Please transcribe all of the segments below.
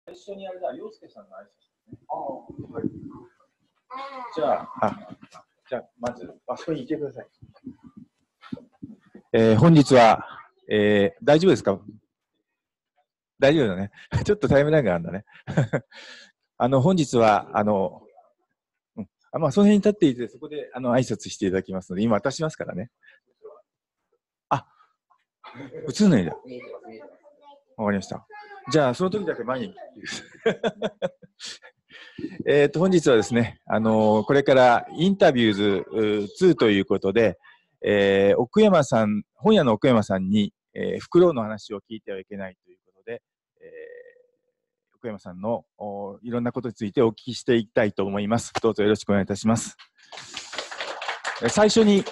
最初にあれだ、陽介さんの挨拶ね。はい、じゃあ、まず、あそこに行ってください。本日は、大丈夫ですか？大丈夫だね。ちょっとタイムラグがあるんだね。本日は、まあ、その辺に立っていて、そこで、挨拶していただきますので、今渡しますからね。あ、映んないんだ。わかりました。じゃあ、その時だけ前に。本日はですね、これからインタビューズ2ということで、奥山さん、本屋の奥山さんに、フクロウの話を聞いてはいけないということで、奥山さんのいろんなことについてお聞きしていきたいと思います。どうぞよろしくお願いいたします。最初に、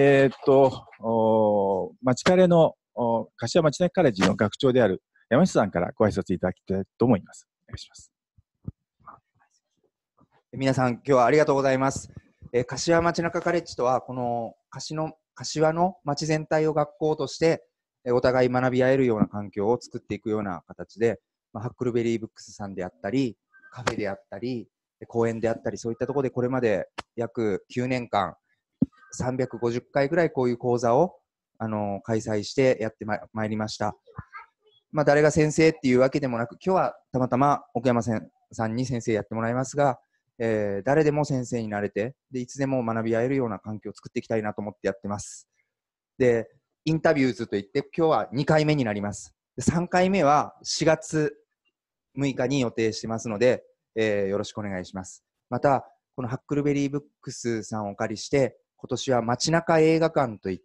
まちかれの柏町中カレッジの学長である山下さんからご挨拶いただきたいと思います。お願いします。 皆さん、今日はありがとうございます。柏町中カレッジとは、この柏の町全体を学校として、お互い学び合えるような環境を作っていくような形で、ハックルベリーブックスさんであったり、カフェであったり、講演であったり、そういったところでこれまで約9年間、350回ぐらいこういう講座を開催してやってまいりました。誰が先生っていうわけでもなく、今日はたまたま奥山さんに先生やってもらいますが、誰でも先生になれて、でいつでも学び合えるような環境を作っていきたいなと思ってやってます。で、インタビューズといって、今日は2回目になります。で3回目は4月6日に予定してますので、よろしくお願いします。また、このハックルベリーブックスさんをお借りして、今年は街中映画館といって、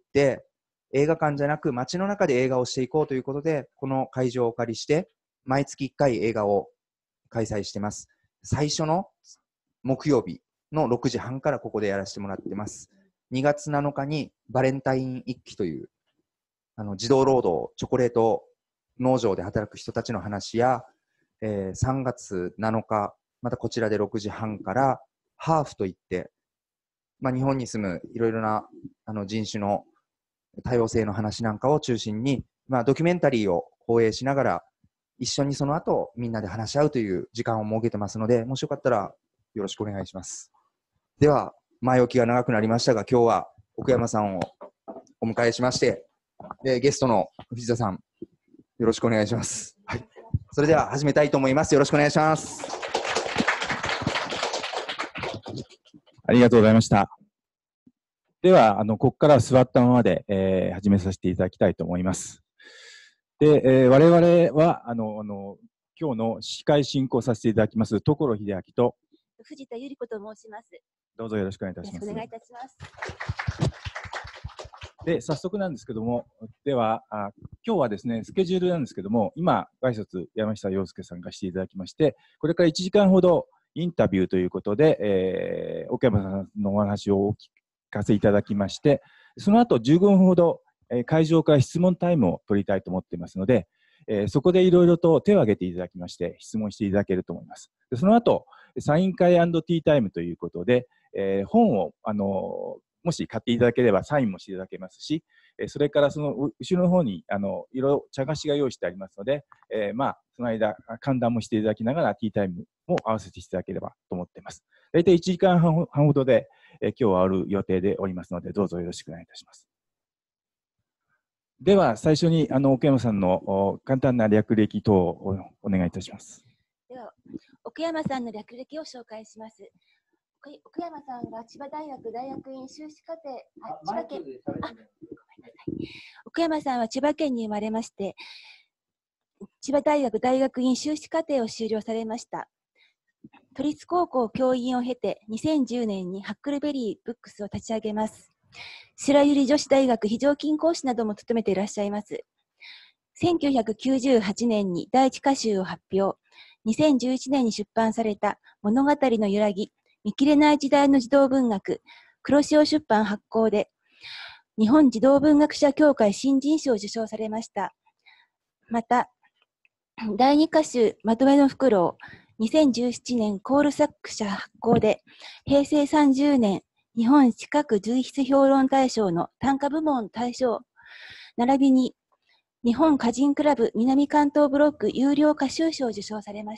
映画館じゃなく街の中で映画をしていこうということで、この会場をお借りして、毎月1回映画を開催してます。最初の木曜日の6時半からここでやらせてもらってます。2月7日にバレンタイン一揆という児童労働チョコレート農場で働く人たちの話や、3月7日またこちらで6時半からハーフといって、日本に住むいろいろな人種の多様性の話なんかを中心に、ドキュメンタリーを放映しながら一緒にその後みんなで話し合うという時間を設けてますので、もしよかったらよろしくお願いします。では、前置きが長くなりましたが、今日は奥山さんをお迎えしまして、でゲストの藤田さん、よろしくお願いします。はい、それでは始めたいと思います。よろしくお願いします。 ありがとうございました。では、ここからは座ったままで、始めさせていただきたいと思います。で、我々は今日の司会進行させていただきます所秀明と藤田由里子と申します。 どうぞよろしくお願いいたします。 よろしくお願いいたします。 で、早速なんですけども、では今日はですね、スケジュールなんですけども、今、ご挨拶山下洋介さんがしていただきまして、これから1時間ほどインタビューということで、奥山さんのお話をお聞かせいただきまして、その後15分ほど会場から質問タイムを取りたいと思っていますので、そこでいろいろと手を挙げていただきまして質問していただけると思います。でその後サイン会&ティータイムということで、本をもし買っていただければサインもしていただけますし、それからその後ろの方にいろいろ茶菓子が用意してありますので、その間歓談もしていただきながらティータイムも合わせていただければと思っています。大体1時間半ほどで、今日は終わる予定でおりますので、どうぞよろしくお願いいたします。では最初に奥山さんの簡単な略歴等をお願いいたします。 では奥山さんの略歴を紹介します。奥山さんは千葉大学大学院修士課程、千葉県、ごめんなさい。奥山さんは千葉県に生まれまして、千葉大学大学院修士課程を修了されました。都立高校教員を経て、2010年にハックルベリーブックスを立ち上げます。白百合女子大学非常勤講師なども務めていらっしゃいます。1998年に第一歌集を発表。2011年に出版された物語の揺らぎ、見切れない時代の児童文学、黒潮出版発行で、日本児童文学者協会新人賞を受賞されました。また、第二歌集まとめのフクロウ、2017年コールサック社発行で、平成30年日本視覚随筆評論大賞の短歌部門大賞、並びに日本歌人クラブ南関東ブロック有料歌集賞を受賞されました。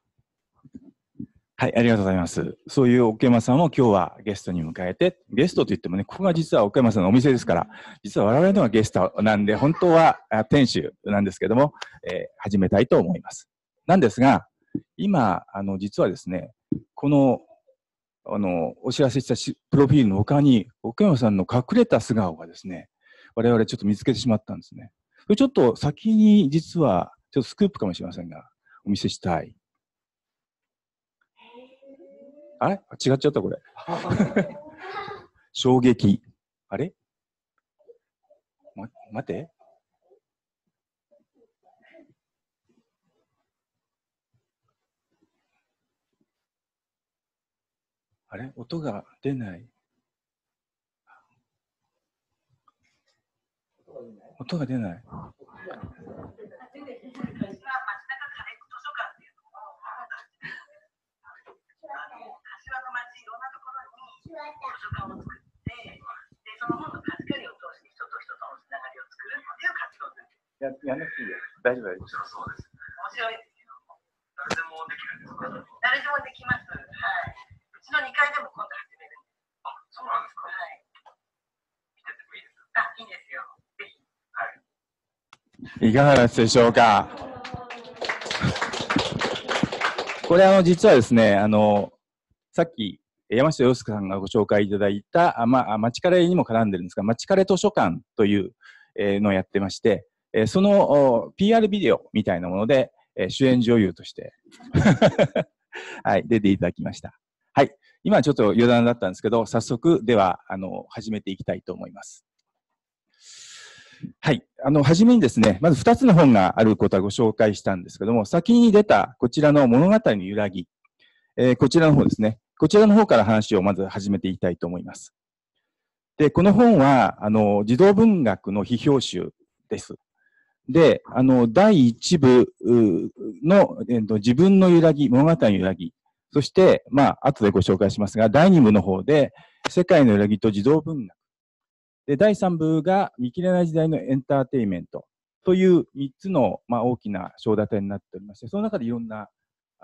はい、ありがとうございます。そういう奥山さんを今日はゲストに迎えて、ゲストといってもね、ここが実は奥山さんのお店ですから、実は我々のがゲストなんで、本当は店主なんですけども、始めたいと思います。なんですが、今、実はですね、この、お知らせしたプロフィールの他に、奥山さんの隠れた素顔がですね、我々ちょっと見つけてしまったんですね。これちょっと先に実は、ちょっとスクープかもしれませんが、お見せしたい。あれ違っちゃった、これ。衝撃。あれ待て。あれ音が出ない。音が出ない。やんなくていいよ。大丈夫、大丈夫。そうです。面白いですけど、誰でもできるんですか？誰でもできます。はい。うちの2階でも今度始める。あ、そうなんですか。はい。見ててもいいですか？あ、いいですよ。ぜひ。はい。いかがですでしょうか？これ実はですね、さっき山下洋介さんがご紹介いただいた、まちカレにも絡んでるんですが、まちカレ図書館というのをやってまして、その PR ビデオみたいなもので、主演女優としてはい、出ていただきました。はい。今はちょっと余談だったんですけど、早速では、始めていきたいと思います。はい。はじめにですね、まず2つの本があることはご紹介したんですけども、先に出たこちらの物語の揺らぎ、こちらの方ですね。こちらの方から話をまず始めていきたいと思います。で、この本は、児童文学の批評集です。で、第1部の、自分の揺らぎ、物語の揺らぎ。そして、後でご紹介しますが、第2部の方で、世界の揺らぎと児童文学。で、第3部が見切れない時代のエンターテインメントという3つの、大きな章立てになっておりまして、その中でいろんな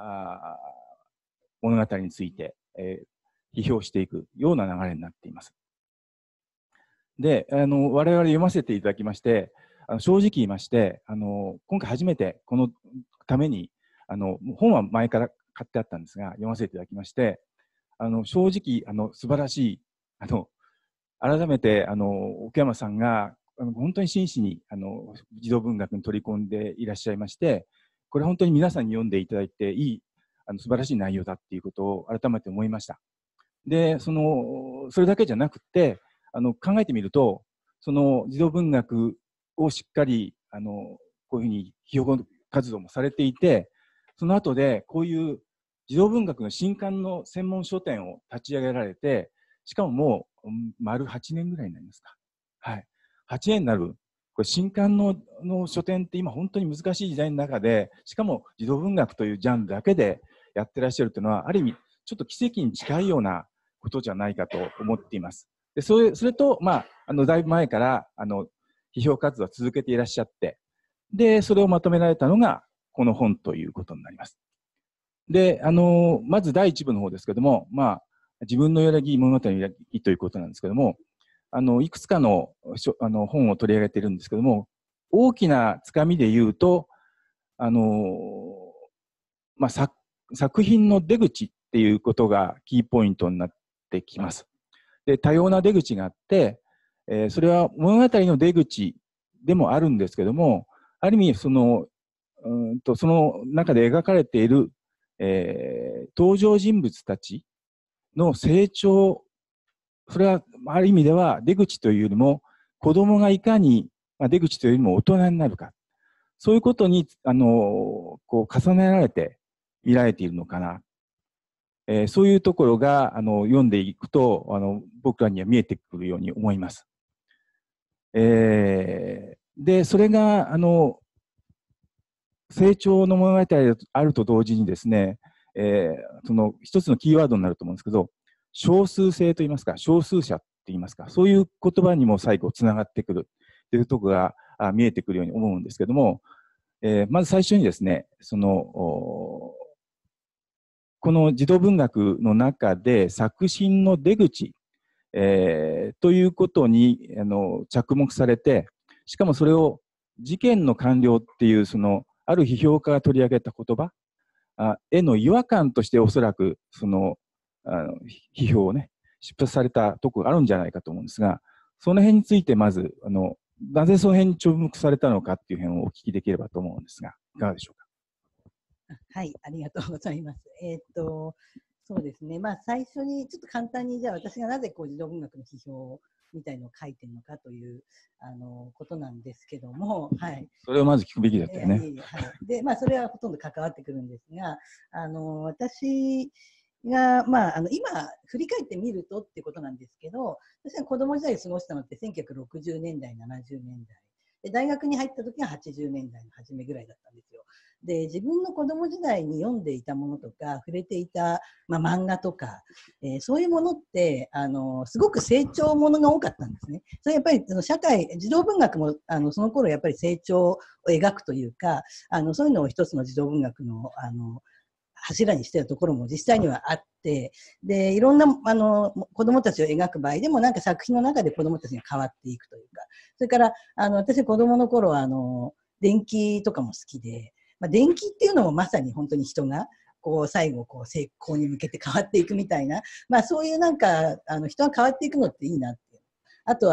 物語について、批評していくような流れになっています。で、我々読ませていただきまして、正直言いまして、今回初めてこのために、本は前から買ってあったんですが、読ませていただきまして、正直、素晴らしい、改めて、奥山さんが、本当に真摯に、児童文学に取り込んでいらっしゃいまして、これ本当に皆さんに読んでいただいていい、素晴らしい内容だっていうことを改めて思いました。で、それだけじゃなくて、考えてみると、その児童文学をしっかり、こういうふうに批評活動もされていて、その後で、こういう児童文学の新刊の専門書店を立ち上げられて、しかももう、丸8年ぐらいになりますか。はい。8年になる。これ新刊の書店って今本当に難しい時代の中で、しかも児童文学というジャンルだけでやってらっしゃるというのは、ある意味、ちょっと奇跡に近いようなことじゃないかと思っています。で、それと、だいぶ前から、批評活動を続けていらっしゃって、で、それをまとめられたのが、この本ということになります。で、まず第一部の方ですけども、自分の揺らぎ、物語の揺らぎということなんですけども、いくつかの本を取り上げているんですけども、大きなつかみで言うと、作品の出口っていうことがキーポイントになってきます。で、多様な出口があって、それは物語の出口でもあるんですけども、ある意味その中で描かれている、登場人物たちの成長、それはある意味では出口というよりも、子供がいかに、出口というよりも大人になるか、そういうことにこう重ねられて見られているのかな。そういうところが読んでいくと僕らには見えてくるように思います。で、それが成長の物語であると同時にですね、その一つのキーワードになると思うんですけど、少数性といいますか、少数者って言いますか、そういう言葉にも最後つながってくるというところが見えてくるように思うんですけども、まず最初にですね、この児童文学の中で作品の出口、ということに着目されて、しかもそれを事件の完了っていうある批評家が取り上げた言葉への違和感としておそらく批評をね出発されたところがあるんじゃないかと思うんですが、その辺についてまずなぜその辺に注目されたのかっていう辺をお聞きできればと思うんですが、いかがでしょうか。 はい、ありがとうございます。そうですね、まあ、最初にちょっと簡単に、じゃあ私がなぜ児童文学の批評みたいのを書いてるのかということなんですけども、はい、 それをまず聞くべきだったよね。 はい、で、まあ、それはほとんど関わってくるんですが、私が、まあ、今振り返ってみるとってことなんですけど、私は子供時代を過ごしたのって1960年代、70年代。で大学に入った時が80年代の初めぐらいだったんですよ。で自分の子供時代に読んでいたものとか触れていた、まあ、漫画とか、そういうものってすごく成長ものが多かったんですね。それやっぱり社会児童文学もその頃やっぱり成長を描くというかそういうのを一つの児童文学の柱にしているところも実際にはあって、でいろんな子どもたちを描く場合でもなんか作品の中で子どもたちが変わっていくというか、それから私子どもの頃は電気とかも好きで、まあ、電気っていうのもまさに本当に人がこう最後こう成功に向けて変わっていくみたいな、まあ、そういうなんか人が変わっていくのっていいなっていう。あと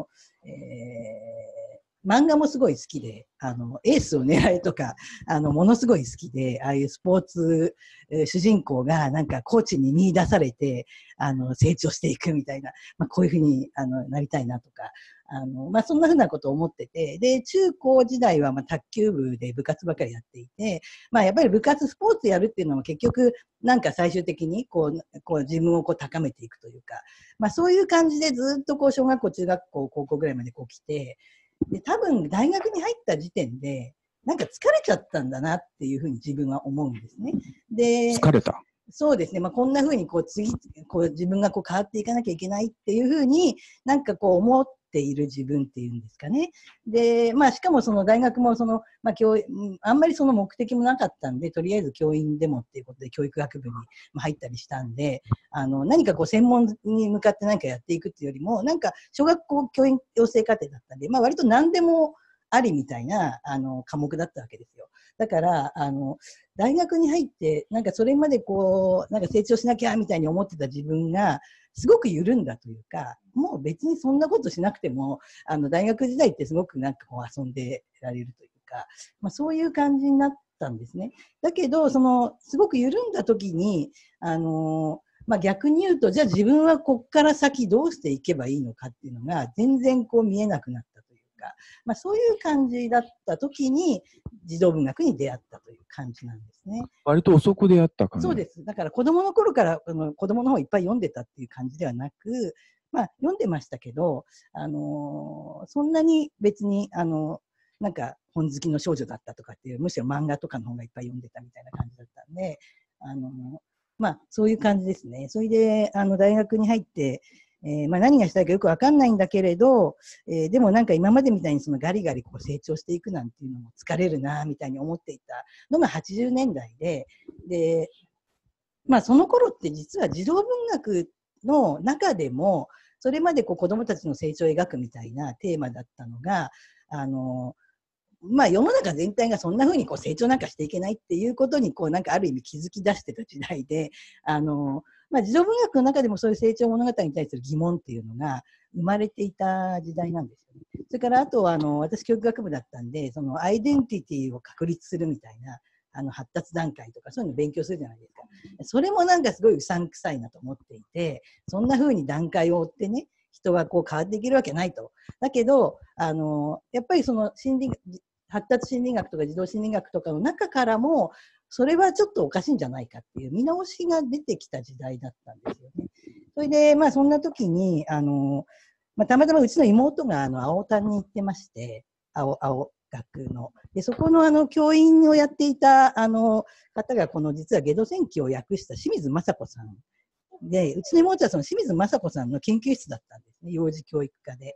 漫画もすごい好きで、エースを狙えとか、ものすごい好きで、ああいうスポーツ、主人公がなんかコーチに見出されて、成長していくみたいな、まあ、こういうふうになりたいなとか、まあ、そんなふうなことを思ってて、で、中高時代はまあ卓球部で部活ばかりやっていて、まあ、やっぱり部活、スポーツやるっていうのも結局、なんか最終的にこう自分をこう高めていくというか、まあ、そういう感じでずっとこう小学校、中学校、高校ぐらいまでこう来て、で多分大学に入った時点でなんか疲れちゃったんだなっていうふうに自分は思うんですね。で疲れた。 そうですね、まあ、こんなふうにこう自分がこう変わっていかなきゃいけないっていうふうになんかこう思っている自分っていうんですかね。で、まあ、しかもその大学もまあ、あんまりその目的もなかったんで、とりあえず教員でもっていうことで教育学部に入ったりしたんで、何かこう専門に向かって何かやっていくっていうよりも、なんか小学校教員養成課程だったんで、まあ、割と何でもありみたいな科目だったわけですよ。だから大学に入ってなんかそれまでこうなんか成長しなきゃみたいに思ってた自分がすごく緩んだというか、もう別にそんなことしなくても大学時代ってすごくなんかこう遊んでられるというか、まあ、そういう感じになったんですね。だけどすごく緩んだ時にまあ、逆に言うとじゃあ自分はこっから先どうしていけばいいのかっていうのが全然こう見えなくなったというか、まあ、そういう感じだった時に児童文学に出会ったという感じなんですね。 割と遅く出会った感じ。 そうです。だから子供の頃から子供の方いっぱい読んでたっていう感じではなく、まあ、読んでましたけど、そんなに別になんか本好きの少女だったとかっていう、むしろ漫画とかの方がいっぱい読んでたみたいな感じだったんで、まあ、そういう感じですね。それで大学に入って、まあ、何がしたいかよく分かんないんだけれど、でもなんか今までみたいにガリガリこう成長していくなんていうのも疲れるなみたいに思っていたのが80年代で、まあ、その頃って実は児童文学の中でもそれまでこう子どもたちの成長を描くみたいなテーマだったのがまあ、世の中全体がそんな風にこう成長なんかしていけないっていうことにこうなんかある意味気づき出してた時代でまあ、児童文学の中でもそういう成長物語に対する疑問っていうのが生まれていた時代なんですよね。それからあとは私教育学部だったんでアイデンティティを確立するみたいな発達段階とかそういうのを勉強するじゃないですか。それもなんかすごいうさんくさいなと思っていて、そんな風に段階を追ってね人はこう変わっていけるわけないと。だけどやっぱり発達心理学とか児童心理学とかの中からもそれはちょっとおかしいんじゃないかっていう見直しが出てきた時代だったんですよね。それでまあそんな時にまあ、たまたまうちの妹が青谷に行ってまして、青学のでそこの教員をやっていた方が実はゲド戦記を訳した清水雅子さんで、うちの妹は清水雅子さんの研究室だったんですね、幼児教育科で。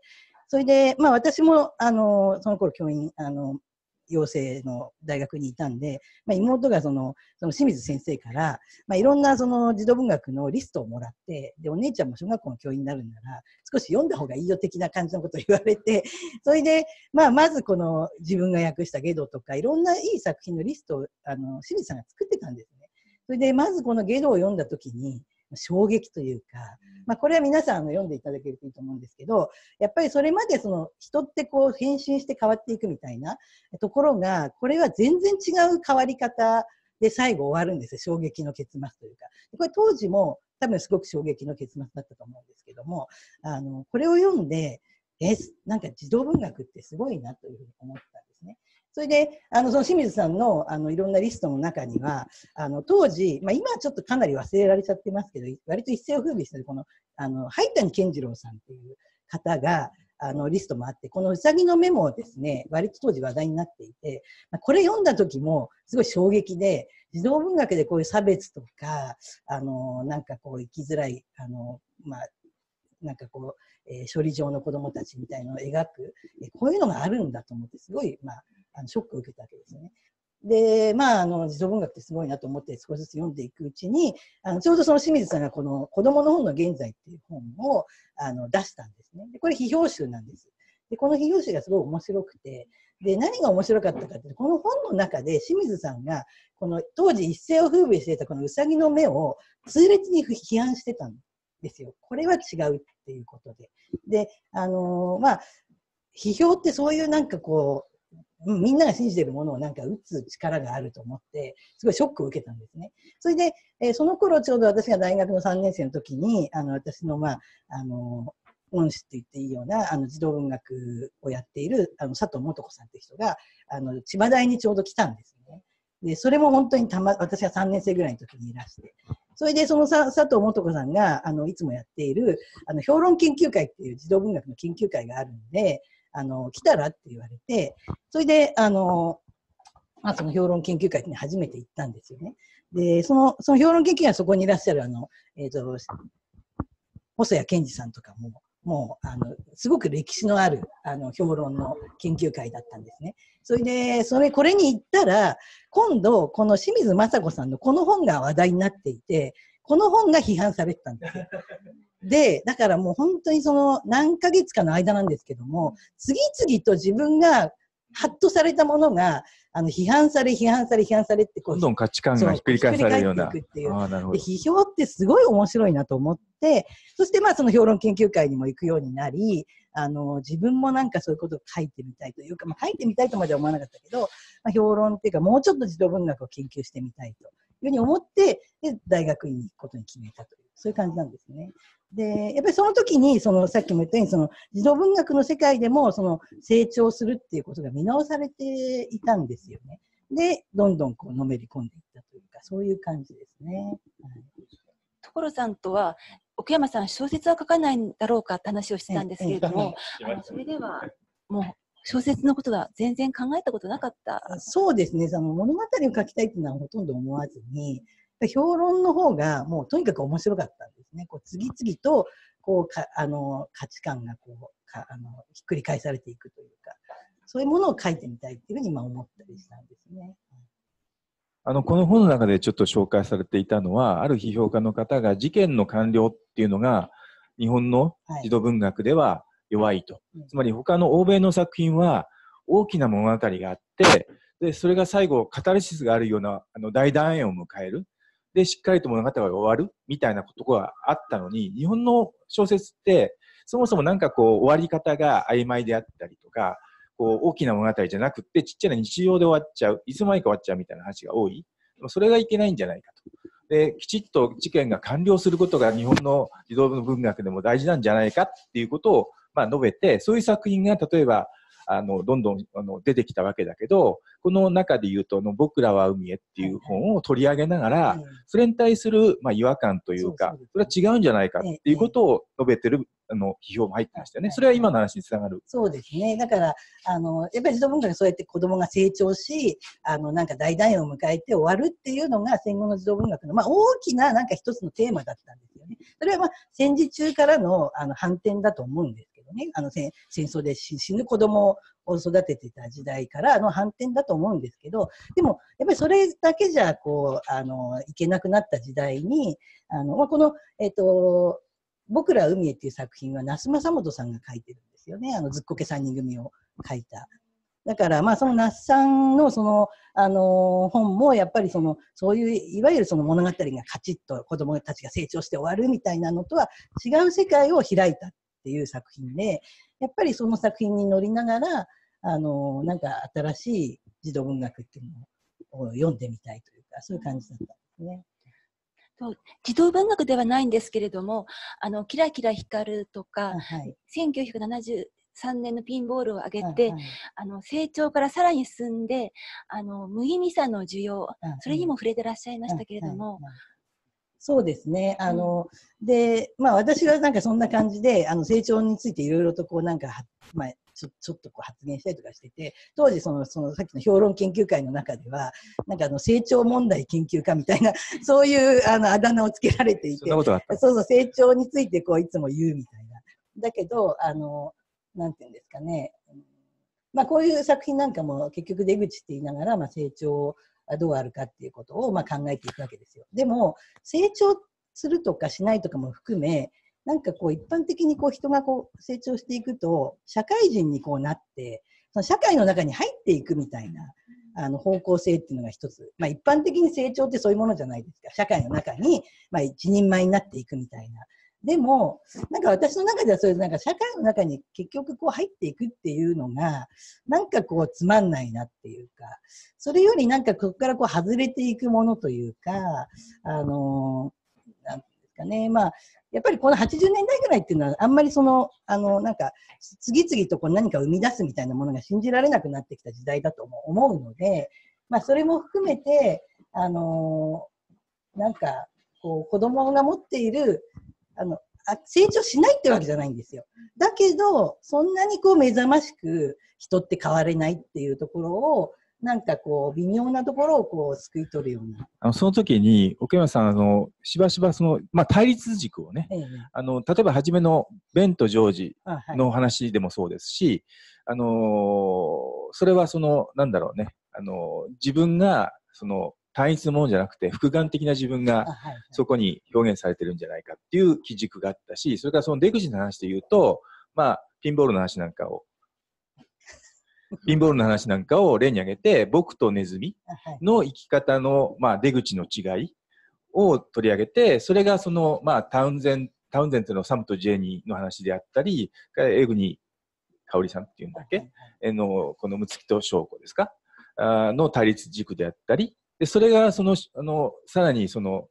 それで、まあ私も、その頃教員、養成の大学にいたんで、まあ、妹がその清水先生から、まあ、いろんなその児童文学のリストをもらって、で、お姉ちゃんも小学校の教員になるなら、少し読んだ方がいいよ的な感じのことを言われて、それで、まあ、まずこの自分が訳したゲドとか、いろんないい作品のリストを、清水さんが作ってたんですね。それで、まずこのゲドを読んだときに、衝撃というか、まあ、これは皆さん読んでいただけるといいと思うんですけど、やっぱりそれまでその人ってこう変身して変わっていくみたいなところが、これは全然違う変わり方で最後終わるんですよ。衝撃の結末というか。これ当時も多分すごく衝撃の結末だったと思うんですけども、これを読んで、なんか児童文学ってすごいなというふうに思ったんですね。それで、その清水さんの、いろんなリストの中には、当時、まあ、今はちょっとかなり忘れられちゃってますけど、割と一世を風靡してる、この、灰谷健次郎さんっていう方が、リストもあって、このうさぎのメモをですね、割と当時話題になっていて、まあ、これ読んだ時もすごい衝撃で、児童文学でこういう差別とか、なんかこう生きづらい、まあ、なんかこう、処理上の子供たちみたいのを描く、こういうのがあるんだと思って、すごい、まあ、ショックを受けたわけですよね。で、まあ、児童文学ってすごいなと思って少しずつ読んでいくうちに、ちょうどその清水さんがこの子供の本の現在っていう本を出したんですね。で、これ批評集なんです。で、この批評集がすごい面白くて、で、何が面白かったかって、この本の中で清水さんが、この当時一世を風靡していたこのうさぎの目を痛烈に批判してたんですよ。これは違うっていうことで。で、まあ、批評ってそういうなんかこう、みんなが信じているものをなんか打つ力があると思って、すごいショックを受けたんですね。それで、その頃ちょうど私が大学の3年生の時に、私の、まあ、恩師って言っていいような、児童文学をやっている、佐藤素子さんって人が、千葉大にちょうど来たんですね。で、それも本当に私が3年生ぐらいの時にいらして。それで、その佐藤素子さんが、いつもやっている、評論研究会っていう児童文学の研究会があるんで、来たらって言われて、それで、まあ、その評論研究会に初めて行ったんですよね。で、その評論研究会はそこにいらっしゃる、細谷健二さんとかもう、すごく歴史のある、評論の研究会だったんですね。それで、これに行ったら、今度、この清水雅子さんのこの本が話題になっていて、この本が批判されてたんですよ。で、だからもう本当にその何ヶ月かの間なんですけども、次々と自分がハッとされたものが、批判されってこう、 どんどん価値観がひっくり返されるような。 で、批評ってすごい面白いなと思って、そしてまあその評論研究会にも行くようになり、自分もなんかそういうことを書いてみたいというか、まあ書いてみたいとまでは思わなかったけど、まあ、評論っていうかもうちょっと児童文学を研究してみたいというふうに思って、で、大学院に行くことに決めたという、そういう感じなんですね。で、やっぱりその時に、さっきも言ったように、児童文学の世界でも、成長するっていうことが見直されていたんですよね。で、どんどんこう、のめり込んでいったというか、そういう感じですね。はい、 所さんとは、奥山さん、小説は書かないんだろうかって話をしてたんですけれども、それでは、もう、小説のことは全然考えたことなかった。 そうですね。物語を書きたいっていうのはほとんど思わずに、評論の方がもうとにかく面白かったんですね。こう次々とこう価値観がこうひっくり返されていくというか、そういうものを書いてみたいっていうふうに今思ったりしたんですね。 この本の中でちょっと紹介されていたのは、ある批評家の方が事件の完了っていうのが日本の児童文学では弱いと。つまり他の欧米の作品は大きな物語があって、で、それが最後カタルシスがあるような大団円を迎える。で、しっかりと物語が終わるみたいなことがあったのに、日本の小説って、そもそもなんかこう、終わり方が曖昧であったりとか、こう、大きな物語じゃなくって、ちっちゃな日常で終わっちゃう、いつの間にか終わっちゃうみたいな話が多い。それがいけないんじゃないかと。で、きちっと事件が完了することが日本の児童文学でも大事なんじゃないかっていうことを、まあ、述べて、そういう作品が例えば、どんどん出てきたわけだけど、この中で言うと、僕らは海へっていう本を取り上げながら、それに対する、まあ、違和感というか、それは違うんじゃないかっていうことを述べてる、批評も入ってましたよね。それは今の話につながる。 そうですね。だから、やっぱり児童文学にそうやって子供が成長し、なんか大団円を迎えて終わるっていうのが戦後の児童文学の、まあ、大きななんか一つのテーマだったんですよね。それはまあ、戦時中からの、反転だと思うんですけどね。戦争で死ぬ子供を育ててた時代からの反転だと思うんですけど、でも、やっぱりそれだけじゃ、いけなくなった時代に、この、僕ら海へっていう作品は、那須正元さんが書いてるんですよね。ずっこけ3人組を書いた。だから、その那須さんの本も、やっぱりそういう、いわゆるその物語がカチッと子供たちが成長して終わるみたいなのとは違う世界を開いたっていう作品で、やっぱりその作品に乗りながら、なんか新しい児童文学っていうのを読んでみたいというか、そういう感じだったんですね。 児童文学ではないんですけれども、キラキラ光るとか、 はい、 1973年のピンボールを上げて、成長からさらに進んで、無意味さの需要、それにも触れてらっしゃいましたけれども。 そうですね。で、私はなんかそんな感じで、成長についていろいろとなんか、ちょっと発言したりとかしてて、当時さっきの評論研究会の中では、なんか成長問題研究家みたいな、そういうあだ名をつけられていて、成長についていつも言うみたいな。だけど、なんていうんですかね。こういう作品なんかも結局出口って言いながら、成長はどうあるかっていうことを考えていくわけですよ。でも、成長するとかしないとかも含め、なんか一般的に人が成長していくと、社会人になって、その社会の中に入っていくみたいな、方向性っていうのが一つ。一般的に成長ってそういうものじゃないですか。社会の中に、一人前になっていくみたいな。でも、なんか私の中ではそういうなんか社会の中に結局入っていくっていうのが、なんかつまんないなっていうか、それよりなんかここから外れていくものというか、なんですかね、やっぱりこの80年代ぐらいっていうのは、あんまりなんか、次々と何か生み出すみたいなものが信じられなくなってきた時代だと思うので、それも含めて、なんか、子供が持っている、成長しないってわけじゃないんですよ。だけど、そんなに目覚ましく人って変われないっていうところを、なんか微妙なところをすくい取るような。 その時に、奥山さん、しばしば対立軸をね、例えば初めのベンとジョージの話でもそうですし、それはなんだろうね、自分が、単一のものじゃなくて、複眼的な自分がそこに表現されてるんじゃないかっていう基軸があったし、それから出口の話で言うと、ピンボールの話なんかを例に挙げて、僕とネズミの生き方の、出口の違いを取り上げて、それがタウンゼントのサムとジェニーの話であったり、江国香織さんっていうんだっけ、このムツキと翔子ですかの対立軸であったり、でそれがさらに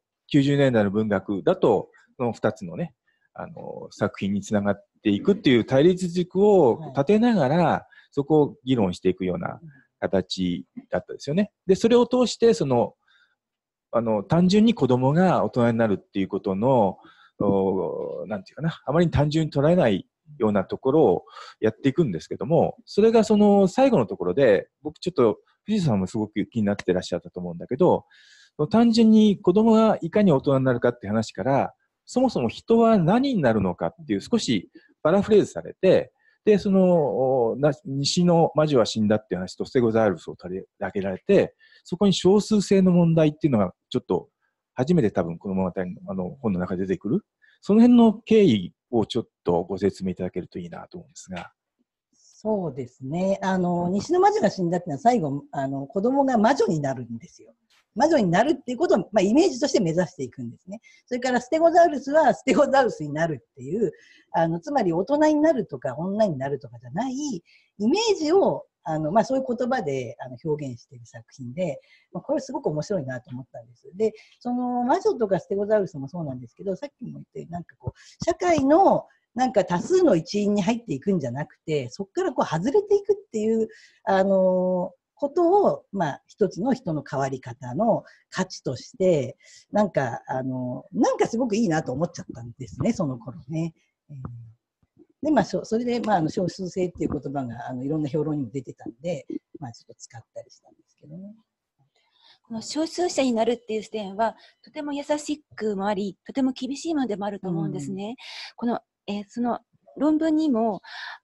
90年代の文学だと、その2つのね、作品につながっていくっていう対立軸を立てながら、そこを議論していくような形だったですよね。で、それを通して、単純に子供が大人になるっていうことの、なんていうかな、あまり単純に捉えないようなところをやっていくんですけども、それが最後のところで、僕ちょっと、藤田さんもすごく気になってらっしゃったと思うんだけど、単純に子供がいかに大人になるかって話から、そもそも人は何になるのかっていう少しパラフレーズされて、で、西の魔女は死んだっていう話とステゴザウルスを取り上げられて、そこに少数性の問題っていうのがちょっと初めて多分この物語の本の中で出てくる。その辺の経緯をちょっとご説明いただけるといいなと思うんですが。 そうですね。西の魔女が死んだっていうのは最後、子供が魔女になるんですよ。魔女になるっていうことを、イメージとして目指していくんですね。それからステゴザウルスはステゴザウルスになるっていう、つまり大人になるとか女になるとかじゃない、イメージを、そういう言葉で表現している作品で、これすごく面白いなと思ったんです。で、魔女とかステゴザウルスもそうなんですけど、さっきも言ったなんか社会のなんか多数の一員に入っていくんじゃなくて、そこから外れていくっていう、ことを、一つの人の変わり方の価値として、なんかすごくいいなと思っちゃったんですね、その頃ね。で、それで、少数性っていう言葉が、いろんな評論にも出てたんで、ちょっと使ったりしたんですけどね。 この少数者になるっていう視点は、とても優しくもあり、とても厳しいものでもあると思うんですね。この、 論文にも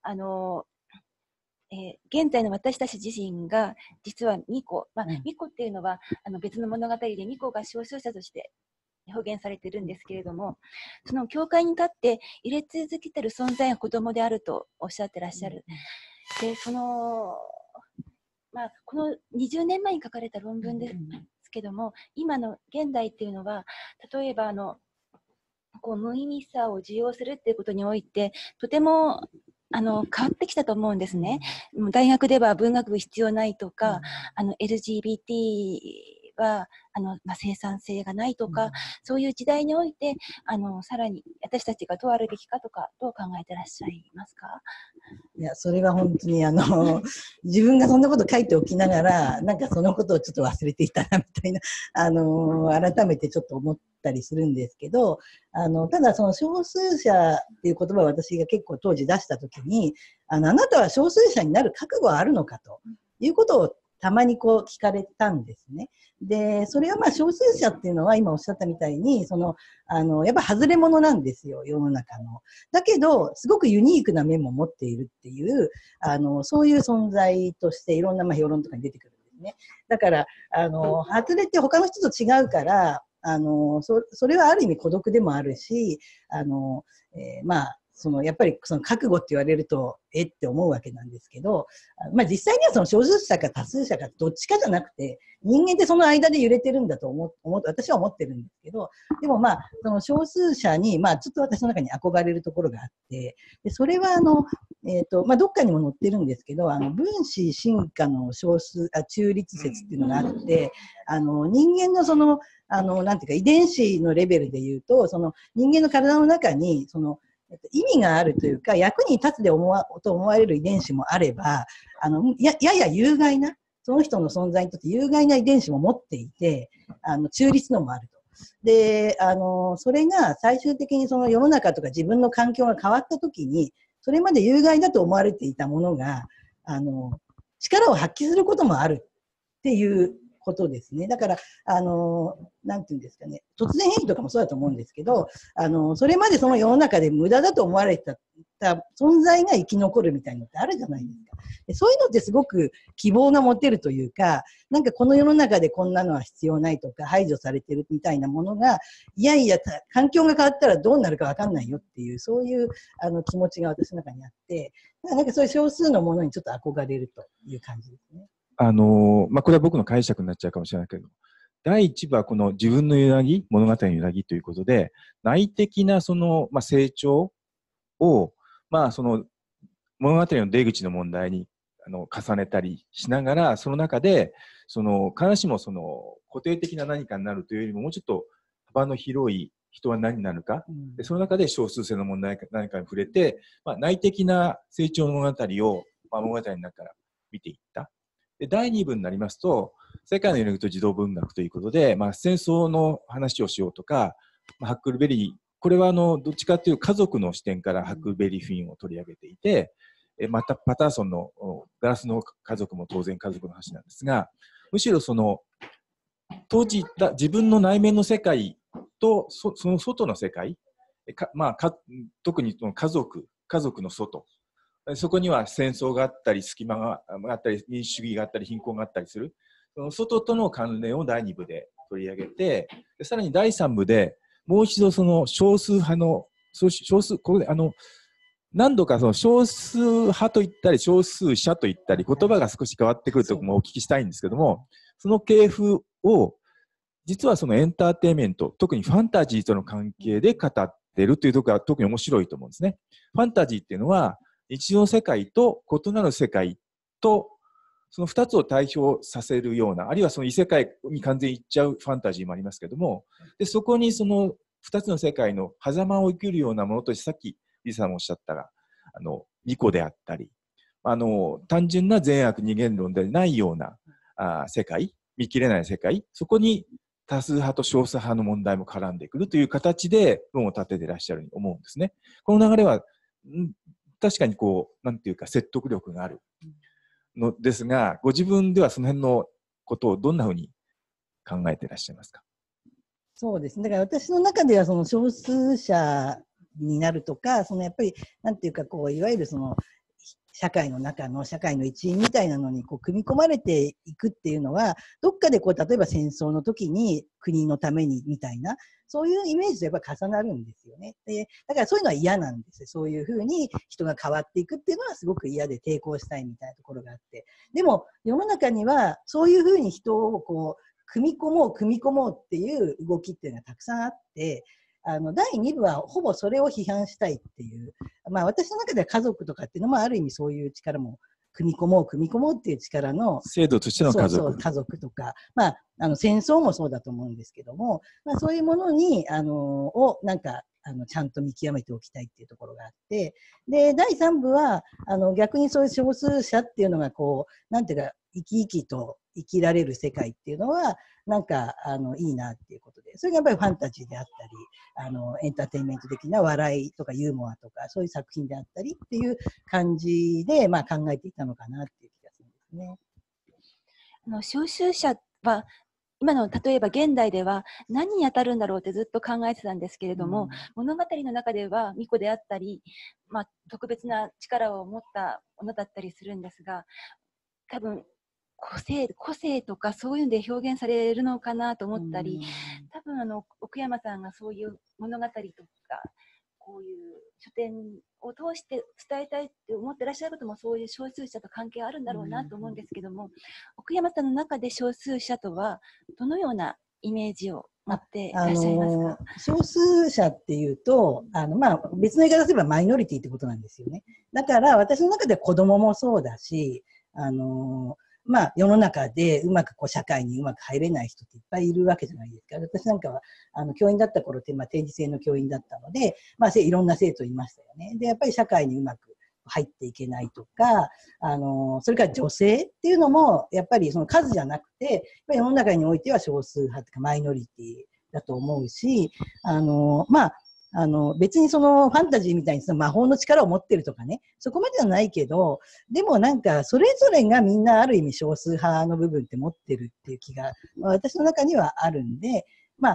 現在の私たち自身が実は巫女、巫女っていうのは別の物語で巫女が少数者として表現されているんですけれども、その教会に立って入れ続けている存在が子供であるとおっしゃってらっしゃる。でこの20年前に書かれた論文ですけども、今の現代っていうのは例えば無意味さを受容するっていうことにおいてとても変わってきたと思うんですね。大学では文学部必要ないとか、LGBT は生産性がないとか、そういう時代においてさらに私たちがどうあるべきかとか、どう考えてらっしゃいますか？ いや、それは本当に自分がそんなこと書いておきながら、なんかそのことをちょっと忘れていたなみたいな、改めてちょっと思ったりするんですけど、ただその少数者っていう言葉を私が結構当時出したときに、あなたは少数者になる覚悟はあるのかということをたまにこう聞かれたんですね。で、それは少数者っていうのは今おっしゃったみたいに、やっぱ外れ者なんですよ、世の中の。だけど、すごくユニークな面も持っているっていう、そういう存在としていろんな評論とかに出てくるんですね。だから、外れて他の人と違うから、それはある意味孤独でもあるし、やっぱりその覚悟って言われるとって思うわけなんですけど、実際にはその少数者か多数者かどっちかじゃなくて、人間ってその間で揺れてるんだと私は思ってるんですけど、でもその少数者にちょっと私の中に憧れるところがあって、でそれはどっかにも載ってるんですけど、分子進化の中立説っていうのがあって、人間のなんていうか遺伝子のレベルで言うと、その人間の体の中に意味があるというか、役に立つと思われる遺伝子もあれば、やや有害な、その人の存在にとって有害な遺伝子も持っていて、中立のもあると。で、それが最終的にその世の中とか自分の環境が変わったときに、それまで有害だと思われていたものが、力を発揮することもあるっていうことですね。だから、なんていうんですかね、突然変異とかもそうだと思うんですけど、それまでその世の中で無駄だと思われてた存在が生き残るみたいなのってあるじゃないですか。でそういうのってすごく希望が持てるというか、なんかこの世の中でこんなのは必要ないとか排除されてるみたいなものが、いやいや、環境が変わったらどうなるかわかんないよっていう、そういう気持ちが私の中にあって、なんかそういう少数のものにちょっと憧れるという感じですね。 これは僕の解釈になっちゃうかもしれないけど、第一部はこの自分の揺らぎ、物語の揺らぎということで、内的な成長を、その物語の出口の問題に重ねたりしながら、その中で、必ずしも固定的な何かになるというよりも、もうちょっと幅の広い人は何になるか、でその中で少数性の問題何かに触れて、内的な成長の物語を、物語の中から見ていった。で第2部になりますと、世界の揺らぎと児童文学ということで、戦争の話をしようとか、ハックルベリー、これはどっちかという家族の視点からハックルベリーフィンを取り上げていて、またパターソンのガラスの家族も当然家族の話なんですが、むしろ当時自分の内面の世界とその外の世界、特に家族の外、そこには戦争があったり、隙間があったり、民主主義があったり、貧困があったりする。その外との関連を第2部で取り上げて、さらに第3部でもう一度その少数派の、ここで何度か少数派と言ったり、少数者と言ったり、言葉が少し変わってくるところもお聞きしたいんですけども、その系譜を、実はそのエンターテインメント、特にファンタジーとの関係で語っているというところが特に面白いと思うんですね。ファンタジーっていうのは、日常世界と異なる世界と、その2つを対表させるような、あるいはその異世界に完全に行っちゃうファンタジーもありますけども、でそこにその2つの世界の狭間を生きるようなものとして、さっきリサもおっしゃったが、巫女であったり、単純な善悪二元論でないような世界、見切れない世界、そこに多数派と少数派の問題も絡んでくるという形で論を立てていらっしゃると思うんですね。この流れは確かになんていうか説得力があるのですが、ご自分ではその辺のことをどんなふうに考えていらっしゃいますか？ そうですね。だから私の中ではその少数者になるとか、やっぱり、なんていうか、いわゆる社会の中の社会の一員みたいなのに組み込まれていくっていうのは、どっかで例えば戦争の時に国のためにみたいな、そういうイメージとやっぱ重なるんですよね。だからそういうのは嫌なんですよ。そういうふうに人が変わっていくっていうのはすごく嫌で抵抗したいみたいなところがあって。でも世の中にはそういうふうに人を組み込もうっていう動きっていうのがたくさんあって、第2部はほぼそれを批判したいっていう、私の中では家族とかっていうのもある意味そういう力も組み込もうっていう力の制度としての家族。 そう家族とか、戦争もそうだと思うんですけども、そういうものにをなんかちゃんと見極めておきたいっていうところがあって、で第3部は逆にそういう少数者っていうのがなんていうか生き生きと生きられる世界っていうのはなんかいいなっていうことで、それがやっぱりファンタジーであったりエンターテインメント的な笑いとかユーモアとかそういう作品であったりっていう感じで、考えていたのかなっていう気がするんですね。 少数者は今の例えば現代では何に当たるんだろうってずっと考えてたんですけれども、物語の中では巫女であったり、特別な力を持ったものだったりするんですが、多分個性とかそういうので表現されるのかなと思ったり、多分奥山さんがそういう物語とかこういう書店を通して伝えたいって思ってらっしゃることもそういう少数者と関係あるんだろうなと思うんですけども、奥山さんの中で少数者とはどのようなイメージを持っていらっしゃいますか？ 少数者っていうと別の言い方すればマイノリティってことなんですよね。だから私の中では子供もそうだし、世の中でうまく社会にうまく入れない人っていっぱいいるわけじゃないですか。私なんかは教員だった頃って定時制の教員だったので、いろんな生徒いましたよね。でやっぱり社会にうまく入っていけないとか、それから女性っていうのもやっぱりその数じゃなくて世の中においては少数派というかマイノリティだと思うし、別にそのファンタジーみたいにその魔法の力を持ってるとかね、そこまではないけど、でもなんかそれぞれがみんなある意味少数派の部分って持ってるっていう気が、私の中にはあるんで、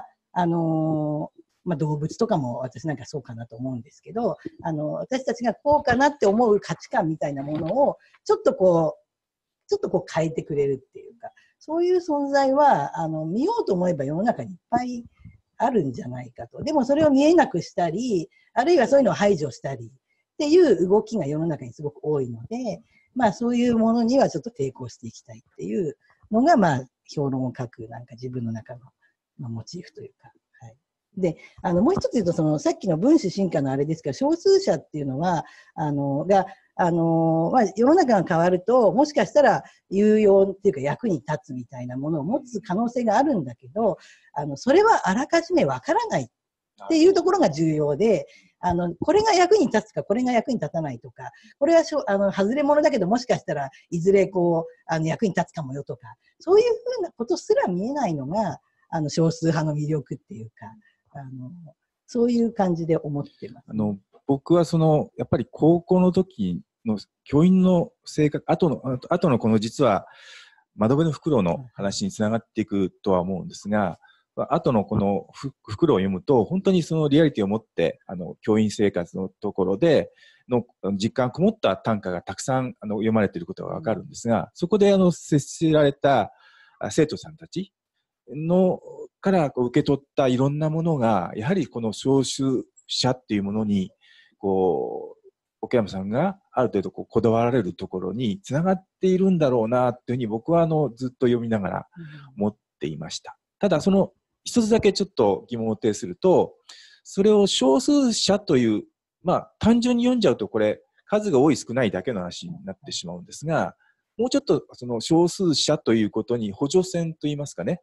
動物とかも私なんかそうかなと思うんですけど、私たちがこうかなって思う価値観みたいなものをちょっと変えてくれるっていうか、そういう存在は見ようと思えば世の中にいっぱいあるんじゃないかと。でもそれを見えなくしたり、あるいはそういうのを排除したりっていう動きが世の中にすごく多いので、そういうものにはちょっと抵抗していきたいっていうのが、評論を書くなんか自分の中の、モチーフというか。はい、で、もう一つ言うと、さっきの分子進化のあれですけど、少数者っていうのは、世の中が変わると、もしかしたら有用っていうか役に立つみたいなものを持つ可能性があるんだけど、それはあらかじめわからないっていうところが重要で、これが役に立つか、これが役に立たないとか、これは外れ者だけど、もしかしたらいずれ役に立つかもよとか、そういうふうなことすら見えないのが、少数派の魅力っていうか、そういう感じで思ってます。 僕はやっぱり高校の時の教員の生活、後のこの実は窓辺のフクロウの話につながっていくとは思うんですが、後のこのフクロウを読むと本当にそのリアリティを持って教員生活のところでの実感こもった短歌がたくさん読まれていることがわかるんですが、そこで接しられた生徒さんたちから受け取ったいろんなものがやはりこの少数者っていうものに奥山さんがある程度こだわられるところにつながっているんだろうなというふうに僕はずっと読みながら思っていました。ただ一つだけちょっと疑問を呈すると、それを少数者という、単純に読んじゃうとこれ数が多い少ないだけの話になってしまうんですが、もうちょっとその少数者ということに補助線といいますかね、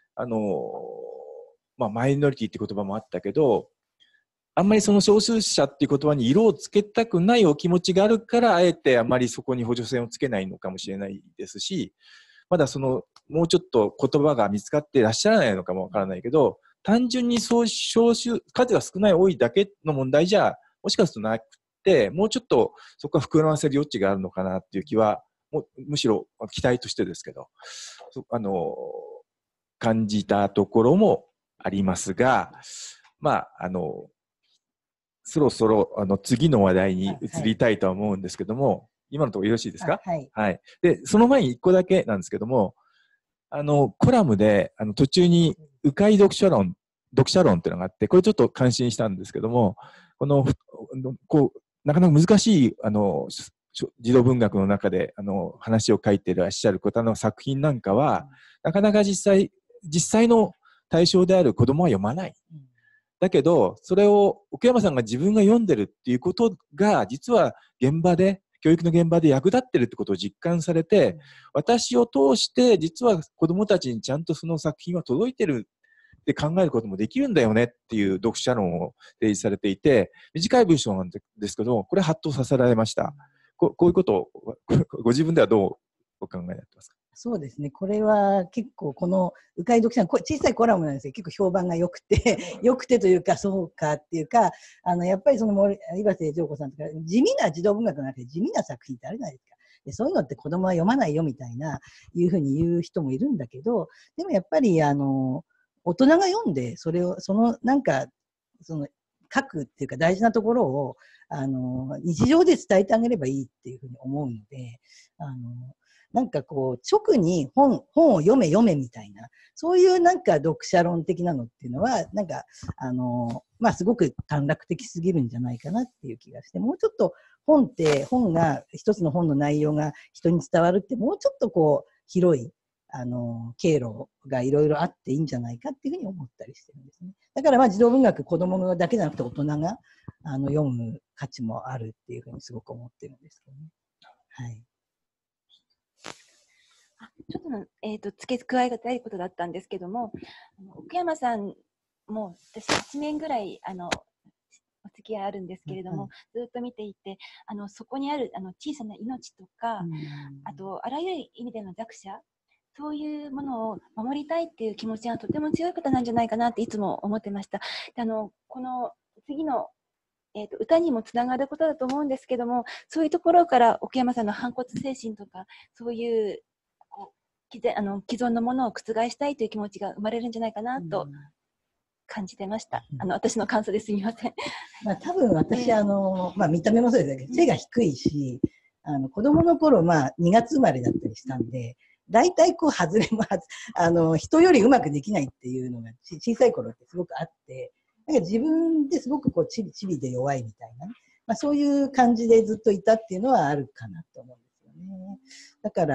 マイノリティって言葉もあったけど、あんまりその少数者っていう言葉に色をつけたくないお気持ちがあるから、あえてあまりそこに補助線をつけないのかもしれないですし、まだもうちょっと言葉が見つかっていらっしゃらないのかもわからないけど、単純に数が少ない多いだけの問題じゃもしかするとなくて、もうちょっとそこは膨らませる余地があるのかなっていう気は、むしろ期待としてですけど、感じたところもありますが、 そろそろ次の話題に移りたいとは思うんですけども、今のところよろしいですか？ はい。 はい。で、その前に1個だけなんですけども、コラムで途中に迂回読者論っていうのがあって、これちょっと感心したんですけども、なかなか難しい児童文学の中で話を書いていらっしゃる方の作品なんかは、なかなか実際の対象である子供は読まない。だけど、それを奥山さんが自分が読んでるっていうことが、実は教育の現場で役立ってるってことを実感されて、私を通して実は子供たちにちゃんとその作品は届いてるって考えることもできるんだよねっていう読者論を提示されていて、短い文章なんですけど、これハッとさせられました。こういうことをご自分ではどうお考えになってますか？ そうですね。これは結構この迂回読者の小さいコラムなんですけど、結構評判が良くて、良くてというか、そうかっていうか、やっぱりその岩瀬譲子さんとか、地味な児童文学の中で地味な作品ってあるじゃないですか。でそういうのって子供は読まないよみたいな、いうふうに言う人もいるんだけど、でもやっぱり、大人が読んで、その書くっていうか大事なところを、日常で伝えてあげればいいっていうふうに思うので、なんかこう直に本を読めみたいな、そういうなんか読者論的なのっていうのはなんかすごく短絡的すぎるんじゃないかなっていう気がして、もうちょっと本が一つの本の内容が人に伝わるって、もうちょっとこう広い経路がいろいろあっていいんじゃないかっていうふうに思ったりしてるんですね。だから児童文学、子供だけじゃなくて大人が読む価値もあるっていうふうにすごく思ってるんですけどね。はい。 ちょっと付け加えたいことだったんですけども、奥山さんも私1年ぐらいお付き合いあるんですけれども、ずっと見ていて、そこにある小さな命とか、あとあらゆる意味での弱者、そういうものを守りたいっていう気持ちがとても強い方なんじゃないかなっていつも思ってました。でこの次の歌にもつながることだと思うんですけども、そういうところから奥山さんの反骨精神とか、そういう既存のものを覆したいという気持ちが生まれるんじゃないかなと感じてました。私の感想ですみません。 多分私、見た目もそうですけど、背が低いし、子供の頃、2月生まれだったりしたんで、大体こう外れも人よりうまくできないっていうのが小さい頃ってすごくあって、なんか自分ですごくこうチビで弱いみたいなね、そういう感じでずっといたっていうのはあるかなと思うんですよね。だから、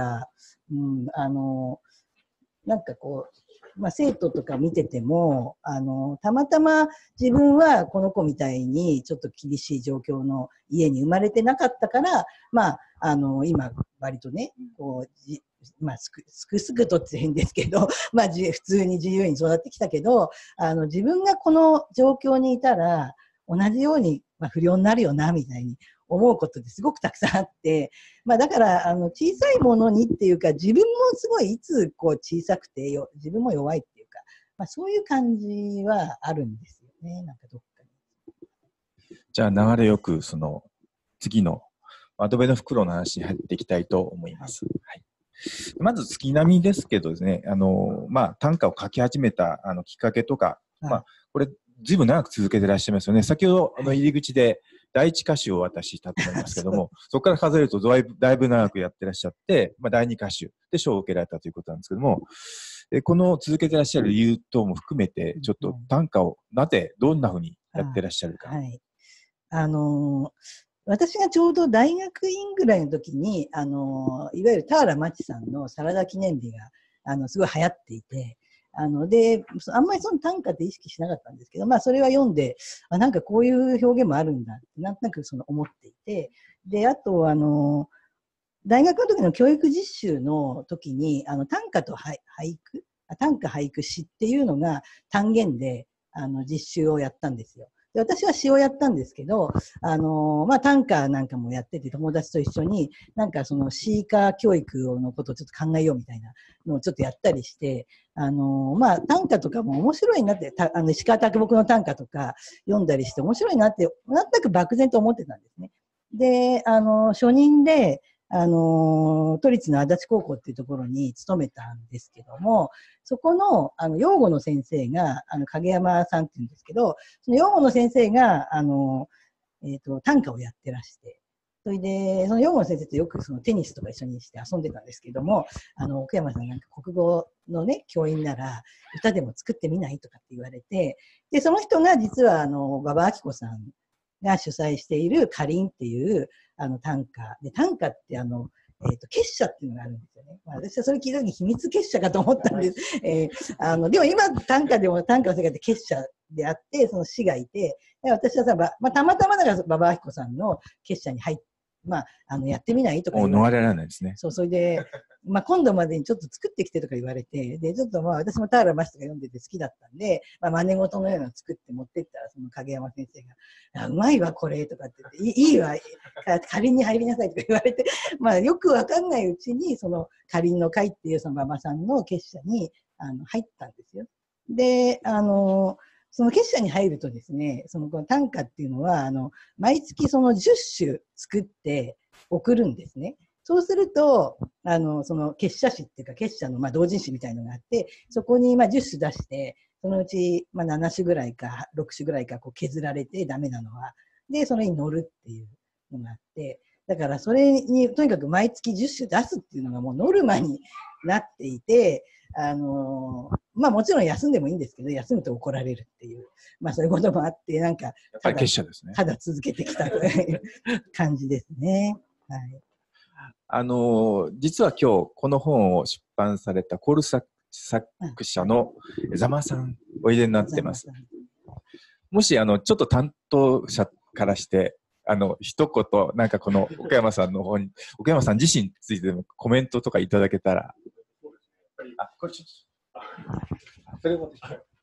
なんかこう、生徒とか見てても、たまたま自分はこの子みたいにちょっと厳しい状況の家に生まれてなかったから、今割とね、こうすくすくとって変ですけど、普通に自由に育ってきたけど、自分がこの状況にいたら同じように、不良になるよなみたいに思うことってすごくたくさんあって、だから小さいものにっていうか、自分もすごいいつこう小さくて自分も弱いっていうか、そういう感じはあるんですよね、なんかどっかに。 じゃあ流れよくその次の窓辺のフクロウの話に入っていきたいと思います。はい、まず月並みですけどですね、短歌を書き始めたきっかけとか、これずいぶん長く続けていらっしゃいますよね。先ほど入り口で第一歌手を私したと思いますけども、そこから数えるとだいぶ長くやってらっしゃって、第二歌手で賞を受けられたということなんですけども、この続けてらっしゃる理由等も含めて、ちょっと短歌をなぜどんなふうにやってらっしゃるか。 はい、私がちょうど大学院ぐらいの時に、いわゆる田原町さんのサラダ記念日がすごい流行っていて、で、あんまりその短歌って意識しなかったんですけど、それは読んで、なんかこういう表現もあるんだって、なんとなく思っていて、で、あと、大学の時の教育実習の時に、短歌俳句詩っていうのが単元で、実習をやったんですよ。で私は詩をやったんですけど、短歌なんかもやってて、友達と一緒に、なんか詩歌教育のことをちょっと考えようみたいなのをちょっとやったりして、短歌とかも面白いなって、石川啄木の短歌とか読んだりして面白いなって、なんとなく漠然と思ってたんですね。で、初任で、都立の足立高校っていうところに勤めたんですけども、そこの、養護の先生が、影山さんっていうんですけど、その養護の先生が、 短歌をやってらして、それで、その養護の先生とよくそのテニスとか一緒にして遊んでたんですけども、奥山さんなんか国語のね、教員なら歌でも作ってみないとかって言われて、で、その人が実は馬場明子さんが主催しているかりんっていう短歌で、短歌って結社っていうのがあるんですよね。まあ、私はそれ聞いた時に秘密結社かと思ったんです。でも今短歌でも短歌の世界って結社であって、その師がいて、私はさ、まあ、たまたまだから馬場明子さんの結社に入って、まあ、やってみないとか言われて。 逃れられないですね。 そう、それで、まあ、今度までにちょっと作ってきてとか言われて、で、ちょっとまあ、私も田原町とか読んでて好きだったんで、まあ、真似事のようなのを作って持ってったら、その影山先生が、うまいわ、これ、とかって言って、いいわ、仮に入りなさいとか言われて、まあ、よくわかんないうちに、その、仮の会っていうその馬場さんの結社に、入ったんですよ。で、その結社に入るとですね、その短歌っていうのは、毎月その10首作って送るんですね。そうすると、その結社誌っていうか、結社のまあ同人誌みたいのがあって、そこにまあ10首出して、そのうちまあ7首ぐらいか6首ぐらいかこう削られてダメなのは。で、それに乗るっていうのがあって、だからそれにとにかく毎月10首出すっていうのがもうノルマになっていて、まあもちろん休んでもいいんですけど、休むと怒られるっていう、まあそういうこともあって、なんか、 やっぱり結社ですね。 ただ続けてきたという感じですね。はい。 実は今日この本を出版されたコール作者の座間さんおいでになってます。もしちょっと担当者からして一言なんかこの奥山さんの方に奥山さん自身についてもコメントとかいただけたら。これちょっとそれも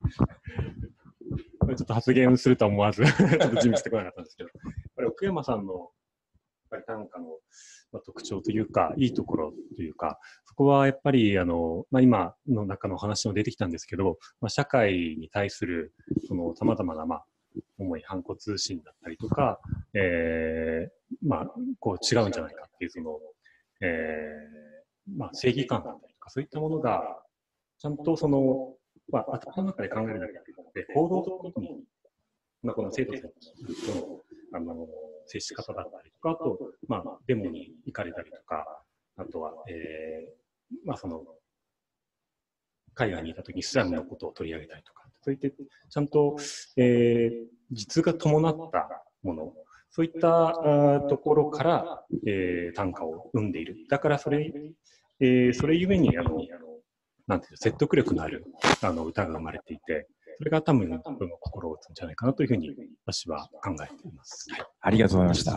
これちょっと発言するとは思わずちょっと準備してこなかったんですけど、これ奥山さんのやっぱり短歌の特徴というか、いいところというか、そこはやっぱりまあ、今の中の話も出てきたんですけど、まあ、社会に対するその様々なまあ重い反骨心だったりとか、まあこう違うんじゃないかっていうその、まあ、正義感だったりとかそういったものがちゃんとその、まあ、頭の中で考えるだけで行動的に、まあ、この生徒たちとの接し方だったりとか、あと、まあ、デモに行かれたりとか、あとは、まあ、その、海外にいたときにイスラムのことを取り上げたりとか、そういって、ちゃんと、実が伴ったもの、そういったところから、短歌を生んでいる。だからそれゆえに、なんていう説得力のある歌が生まれていて、それが多分心を打つんじゃないかなというふうに私は考えています。 はい、ありがとうございました。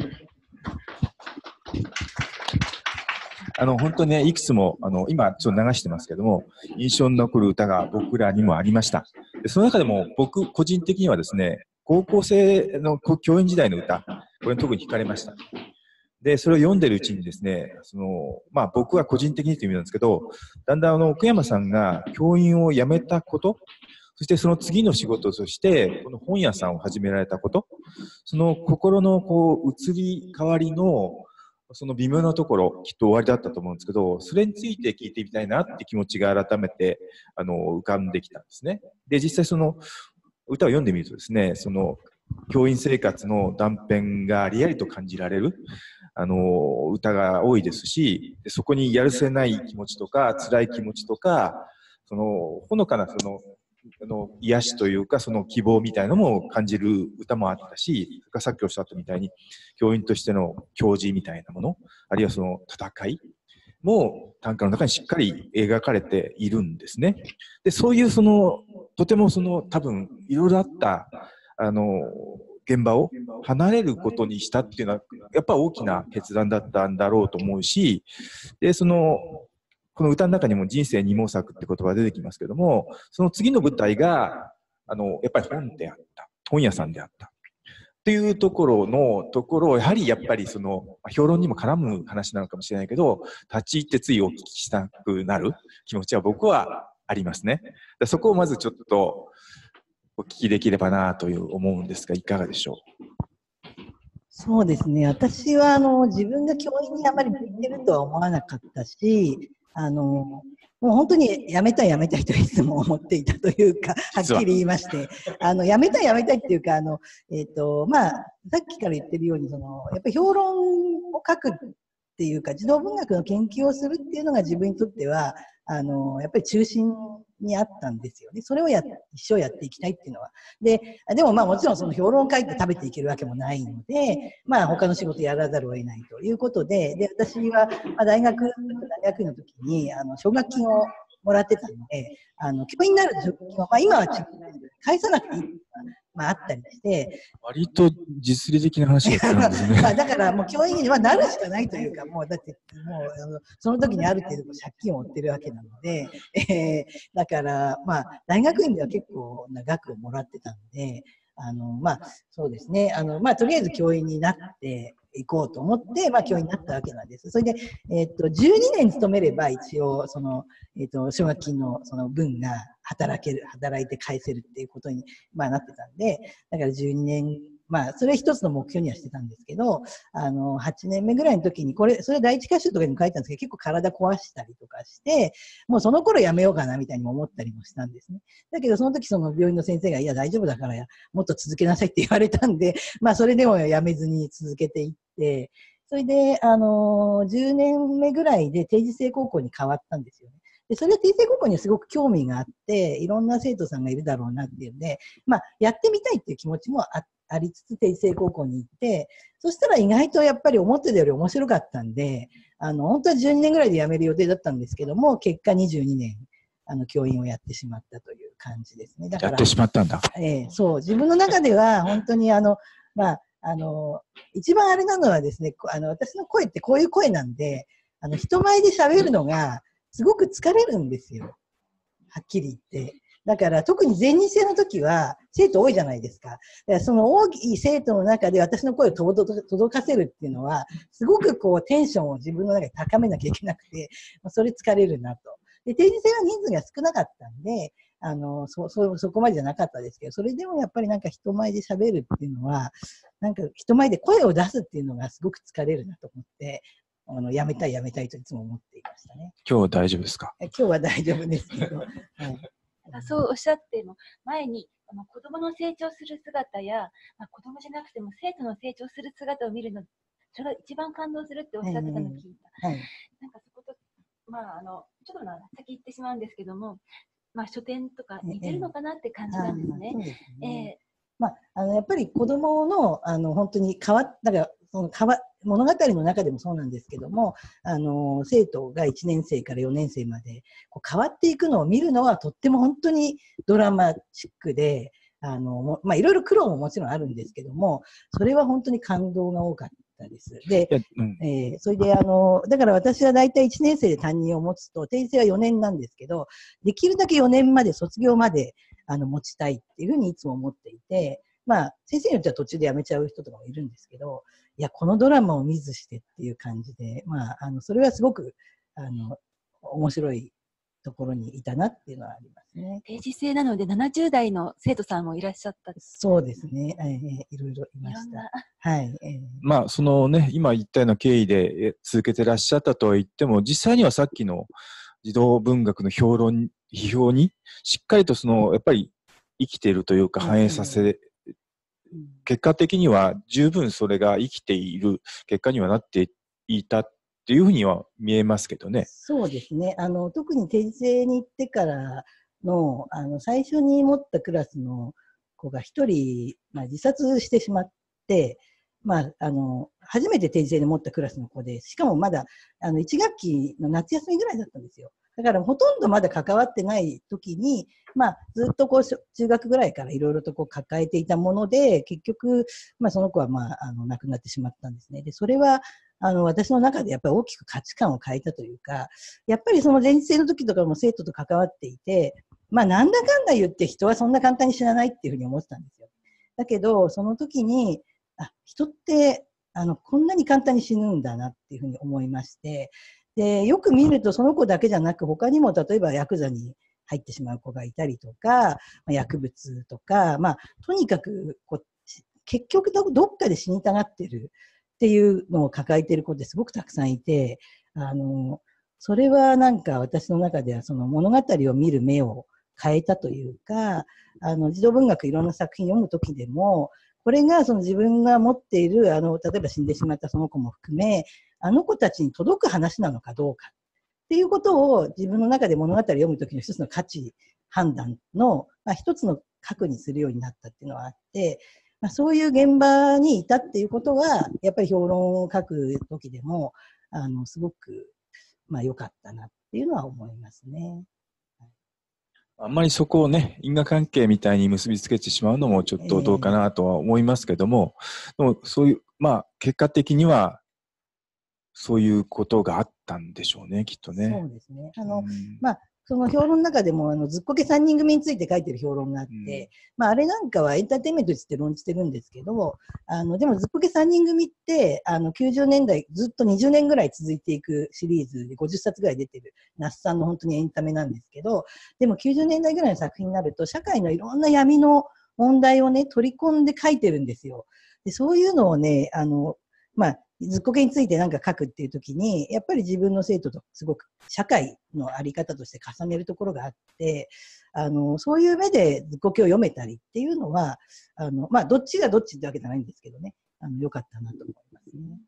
本当にね、いくつも今ちょっと流してますけども、印象に残る歌が僕らにもありました。でその中でも僕個人的にはですね、高校生の教員時代の歌、これに特に惹かれました。で、それを読んでるうちにですね、まあ僕は個人的にという意味なんですけど、だんだん奥山さんが教員を辞めたこと、そしてその次の仕事として、この本屋さんを始められたこと、その心のこう移り変わりの、その微妙なところ、きっと終わりだったと思うんですけど、それについて聞いてみたいなって気持ちが改めて、浮かんできたんですね。で、実際その歌を読んでみるとですね、その教員生活の断片がリアリと感じられる、歌が多いですし、そこにやるせない気持ちとか、辛い気持ちとか、ほのかな癒しというか、その希望みたいなのも感じる歌もあったし、さっきおっしゃったみたいに、教員としての矜持みたいなもの、あるいはその戦いも短歌の中にしっかり描かれているんですね。で、そういうとても多分いろいろあった、現場を離れることにしたっていうのは、やっぱ大きな決断だったんだろうと思うし、で、この歌の中にも人生二毛作って言葉が出てきますけども、その次の舞台が、やっぱり本であった。本屋さんであった。っていうところを、やはり評論にも絡む話なのかもしれないけど、立ち入ってついお聞きしたくなる気持ちは僕はありますね。そこをまずちょっとお聞きできればなと思うんですが、いかがでしょう？ そうですね。私は自分が教員にあまり向いてるとは思わなかったし、 もう本当にやめたいやめたいといつも思っていたというか、はっきり言いまして、やめたいやめたいっていうか、まあ、さっきから言ってるように、やっぱり評論を書くっていうか、児童文学の研究をするっていうのが自分にとっては、やっぱり中心にあったんですよね。それを一生やっていきたいっていうのは。でもまあもちろんその評論を書いて食べていけるわけもないので、まあ他の仕事やらざるを得ないということで、私は大学院の時に奨学金をもらってたので、教員になる奨学金は、まあ今は返さなくていいっていうのは、まああったりして、 割と実利的な話が来たんですね。 だからもう教員にはなるしかないというか、もうだってもうその時にある程度借金を負ってるわけなので、だからまあ大学院では結構な額をもらってたんで、まあそうですね、まあとりあえず教員になっていこうと思って、まあ教員になったわけなんです。それで12年勤めれば一応奨学金のその分が働いて返せるっていうことに、まあ、なってたんで、だから12年、まあ、それは一つの目標にはしてたんですけど、8年目ぐらいの時に、それ第一歌集とかにも書いたんですけど、結構体壊したりとかして、もうその頃やめようかなみたいにも思ったりもしたんですね。だけど、その時その病院の先生が、いや、大丈夫だからもっと続けなさいって言われたんで、まあ、それでもやめずに続けていって、それで、10年目ぐらいで定時制高校に変わったんですよね。で、それは定時制高校にはすごく興味があって、いろんな生徒さんがいるだろうなっていうんで、まあ、やってみたいっていう気持ちもありつつ、定時制高校に行って、そしたら意外とやっぱり思ってたより面白かったんで、本当は12年ぐらいで辞める予定だったんですけども、結果22年、教員をやってしまったという感じですね。だから。 やってしまったんだ。 そう、自分の中では本当にまあ、一番あれなのはですね、私の声ってこういう声なんで、人前で喋るのがすごく疲れるんですよ。はっきり言って。だから特に全日制の時は生徒多いじゃないですか。だからその大きい生徒の中で私の声を届かせるっていうのは、すごくこうテンションを自分の中で高めなきゃいけなくて、それ疲れるなと。で、定時制は人数が少なかったんで、そこまでじゃなかったですけど、それでもやっぱりなんか人前で喋るっていうのは、なんか人前で声を出すっていうのがすごく疲れるなと思って、やめたいといつも思っていましたね。 今日は大丈夫ですか？ 今日は大丈夫ですけど。はい、 そうおっしゃっても、前に子供の成長する姿や、子供じゃなくても生徒の成長する姿を見るの、それが一番感動するっておっしゃってたのを聞いた。なんかそこと、ちょっと先言ってしまうんですけども、書店とか似てるのかなって感じなんですね。 やっぱり子供の、本当にだから物語の中でもそうなんですけども、生徒が1年生から4年生まで変わっていくのを見るのはとっても本当にドラマチックで、いろいろ苦労ももちろんあるんですけども、それは本当に感動が多かったです。で、それでだから私は大体1年生で担任を持つと、定時制は4年なんですけど、できるだけ4年まで卒業まで持ちたいっていうふうにいつも思っていて、先生によっては途中で辞めちゃう人とかもいるんですけど、いや、このドラマを見ずしてっていう感じで、それはすごく、面白いところにいたなっていうのはありますね。 定時制なので70代の生徒さんもいらっしゃった。 そうですね。いろいろいました。はい。 そのね、今言ったような経緯で続けてらっしゃったとは言っても、実際にはさっきの児童文学の批評にしっかりとやっぱり生きているというか反映させ、結果的には十分それが生きている結果にはなっていたっていうふうには見えますけどね。 そうですね。特に定時制に行ってからの、最初に持ったクラスの子が一人、自殺してしまって、初めて定時制で持ったクラスの子で、しかもまだ、1学期の夏休みぐらいだったんですよ。だからほとんどまだ関わってない時に、ずっと中学ぐらいからいろいろと抱えていたもので、結局、その子は亡くなってしまったんですね。で、それは、私の中でやっぱり大きく価値観を変えたというか、やっぱりその前日制の時とかも生徒と関わっていて、なんだかんだ言って人はそんな簡単に死なないっていうふうに思ってたんですよ。だけど、その時に、人って、こんなに簡単に死ぬんだなっていうふうに思いまして、で、よく見るとその子だけじゃなく、他にも例えばヤクザに入ってしまう子がいたりとか、薬物とか、とにかく結局どっかで死にたがってるっていうのを抱えている子ってすごくたくさんいて、 それはなんか私の中ではその物語を見る目を変えたというか、児童文学いろんな作品読むときでも、これがその自分が持っている、例えば死んでしまったその子も含め、あの子たちに届く話なのかどうかっていうことを自分の中で物語を読むときの一つの価値判断の、一つの核にするようになったっていうのはあって、そういう現場にいたっていうことは、やっぱり評論を書くときでも、すごく、良かったなっていうのは思いますね。 あんまりそこをね、因果関係みたいに結びつけてしまうのもちょっとどうかなとは思いますけども、でもそういう、結果的にはそういうことがあったんでしょうね、きっとね。 そうですね。その評論の中でも、ずっこけ3人組について書いてる評論があって、あれなんかはエンターテインメントとして論じてるんですけど、でもずっこけ3人組って、90年代、ずっと20年ぐらい続いていくシリーズで50冊ぐらい出てる、那須さんの本当にエンタメなんですけど、でも90年代ぐらいの作品になると、社会のいろんな闇の問題をね、取り込んで書いてるんですよ。で、そういうのをね、ずっこけについて何か書くっていう時に、やっぱり自分の生徒とすごく社会のあり方として重ねるところがあって、そういう目でずっこけを読めたりっていうのは、どっちがどっちってわけじゃないんですけどね、良かったなと思いますね。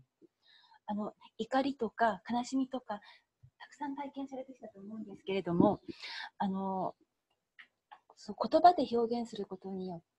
怒りとか悲しみとか、たくさん体験されてきたと思うんですけれども、そう言葉で表現することによって、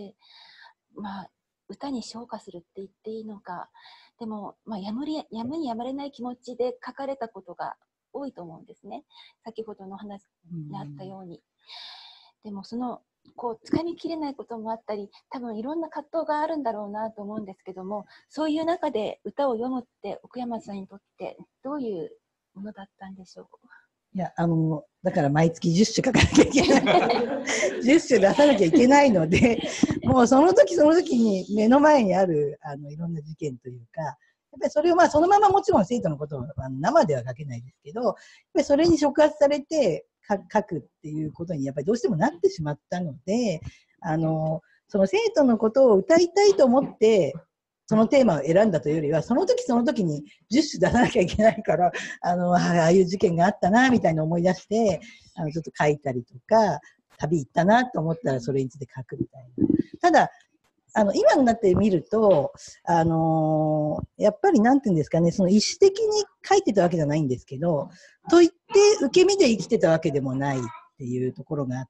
歌に昇華するって言っていいのか、でも、やむにやまれない気持ちで書かれたことが多いと思うんですね。先ほどの話にあったように。でも、掴みきれないこともあったり、多分いろんな葛藤があるんだろうなと思うんですけども、そういう中で歌を読むって奥山さんにとってどういうものだったんでしょう？ いや、だから毎月10種書かなきゃいけない。10種出さなきゃいけないので、もうその時その時に目の前にある、いろんな事件というか、やっぱりそれをそのままもちろん生徒のことを生では書けないですけど、やっぱりそれに触発されて書くっていうことにやっぱりどうしてもなってしまったので、その生徒のことを歌いたいと思って、そのテーマを選んだというよりは、その時その時に10種出さなきゃいけないから、ああいう事件があったな、みたいな思い出して、ちょっと書いたりとか、旅行ったなと思ったらそれについて書くみたいな。ただ、今になってみると、やっぱりなんていうんですかね、その意思的に書いてたわけじゃないんですけど、といって受け身で生きてたわけでもないっていうところがあって、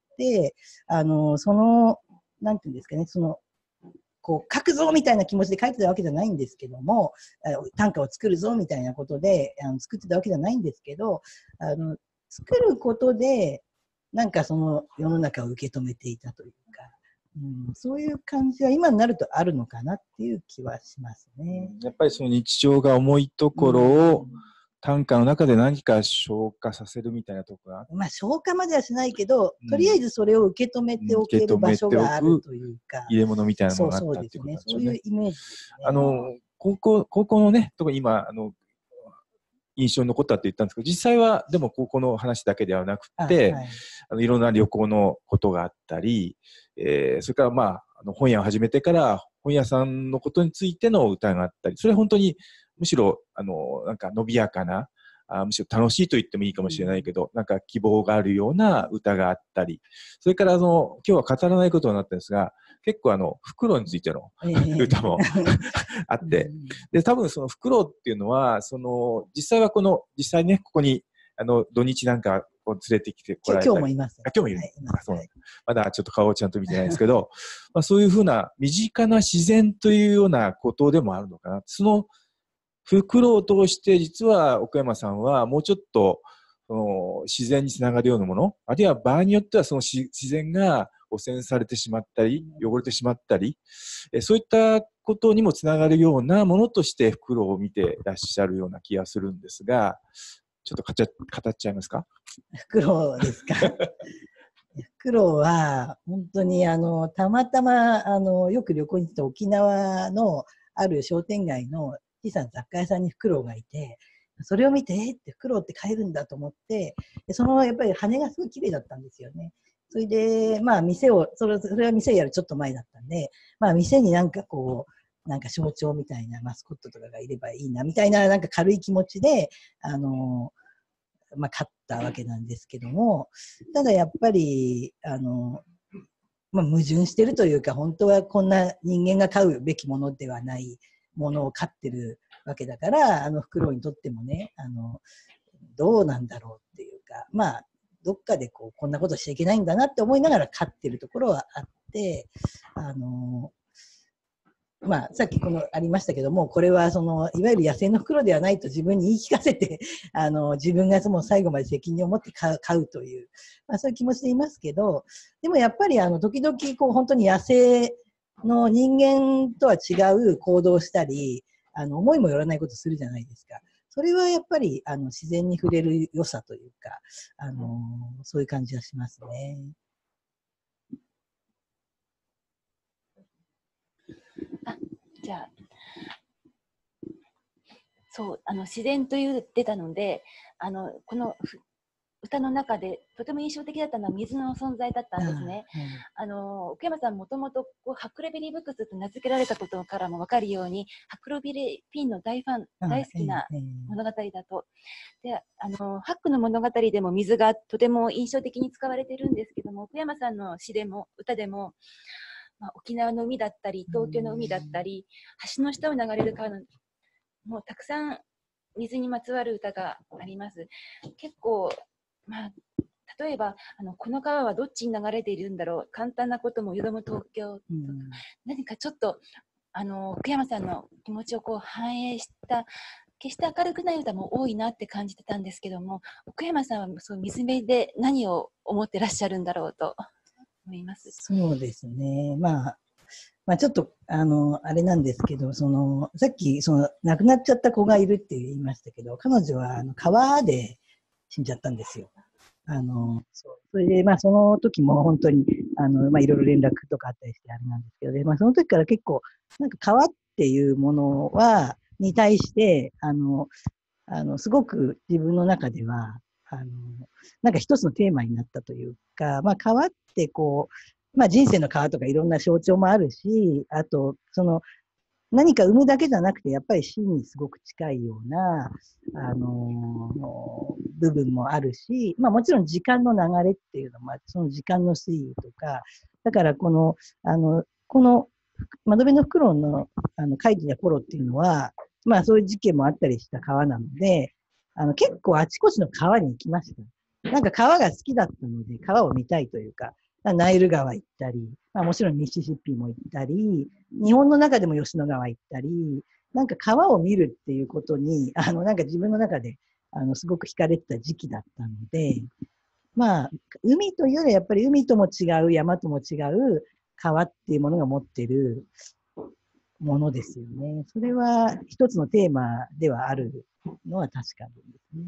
なんていうんですかね、書くぞみたいな気持ちで書いてたわけじゃないんですけども、短歌を作るぞみたいなことで作ってたわけじゃないんですけど、作ることでなんかその世の中を受け止めていたというか、そういう感じは今になるとあるのかなっていう気はしますね。 やっぱりその日常が重いところを短歌の中で何か消化させるみたいなところが、 消化まではしないけど、とりあえずそれを受け止めておける場所があるというか、 入れ物みたいなものがあったっていうことなんですよね。 そういうイメージですね。 高校のね、特に今印象に残ったって言ったんですけど、実際はでも高校の話だけではなくて、いろんな旅行のことがあったり、それから本屋を始めてから本屋さんのことについての歌があったり、それは本当にむしろなんか伸びやかな、むしろ楽しいと言ってもいいかもしれないけど、なんか希望があるような歌があったり、それから今日は語らないことになったんですが、結構フクロウについての歌もあって、で多分そのフクロウっていうのは実際ね、ここに土日なんかを連れてきてこられたり、 今日もいます。 今日もいる、まだちょっと顔をちゃんと見てないんですけど、そういうふうな身近な自然というようなことでもあるのかな。そのフクロウを通して実は奥山さんはもうちょっと自然につながるようなもの、あるいは場合によってはその自然が汚染されてしまったり汚れてしまったり、そういったことにもつながるようなものとしてフクロウを見てらっしゃるような気がするんですが、ちょっと語っちゃいますか？ フクロウですか？フクロウは本当にたまたまよく旅行に行った沖縄のある商店街の小さな雑貨屋さんにフクロウがいて、それを見てってフクロウって飼えるんだと思って、でやっぱり羽がすごい綺麗だったんですよね。それでそれは店をやるちょっと前だったんで、店になんかなんか象徴みたいなマスコットとかがいればいいなみたいな、なんか軽い気持ちで勝ったわけなんですけども、ただやっぱり矛盾してるというか、本当はこんな人間が飼うべきものではないものを飼ってるわけだから、フクロウにとってもね、どうなんだろうっていうか、どっかでこんなことしちゃいけないんだなって思いながら飼ってるところはあって、さっきありましたけども、これはいわゆる野生のフクロウではないと自分に言い聞かせて、自分がもう最後まで責任を持って飼うという、そういう気持ちでいますけど、でもやっぱり時々本当に野生の人間とは違う行動をしたり、思いもよらないことするじゃないですか。それはやっぱり自然に触れる良さというか、そういう感じはしますね。 じゃあ、そう自然と言ってたので、この歌の中でとても印象的だったのは水の存在だったんですね。奥山さんもともとハクロビリーブックスと名付けられたことからも分かるように、ハクロビリピンの大ファン、大好きな物語だと。でハックの物語でも水がとても印象的に使われているんですけども、奥山さんの詩でも歌でも、沖縄の海だったり東京の海だったり、橋の下を流れる川の、もうたくさん水にまつわる歌があります。結構例えばこの川はどっちに流れているんだろう、簡単なこともよどむ東京とか、何かちょっと奥山さんの気持ちを反映した決して明るくない歌も多いなって感じてたんですけども、奥山さんはそう水辺で何を思ってらっしゃるんだろうと思います。 そうですね。ちょっとあれなんですけど、さっき亡くなっちゃった子がいるって言いましたけど、彼女は川で死んじゃったんですよ。それでその時も本当にいろいろ連絡とかあったりしてあれなんですけど、その時から結構なんか川っていうものに対してすごく自分の中ではなんか一つのテーマになったというか、川って人生の川とかいろんな象徴もあるし、あと何か生むだけじゃなくて、やっぱり死にすごく近いような、部分もあるし、もちろん時間の流れっていうのも、その時間の推移とか、だからこの窓辺のフクロウの書いてた頃っていうのは、そういう事件もあったりした川なので、結構あちこちの川に行きました。なんか川が好きだったので、川を見たいというか、ナイル川行ったり、もちろんミシシッピも行ったり、日本の中でも吉野川行ったり、なんか川を見るっていうことに、なんか自分の中で、すごく惹かれてた時期だったので、海というよりはやっぱり海とも違う、山とも違う川っていうものが持ってるものですよね。それは一つのテーマではあるのは確かにですね。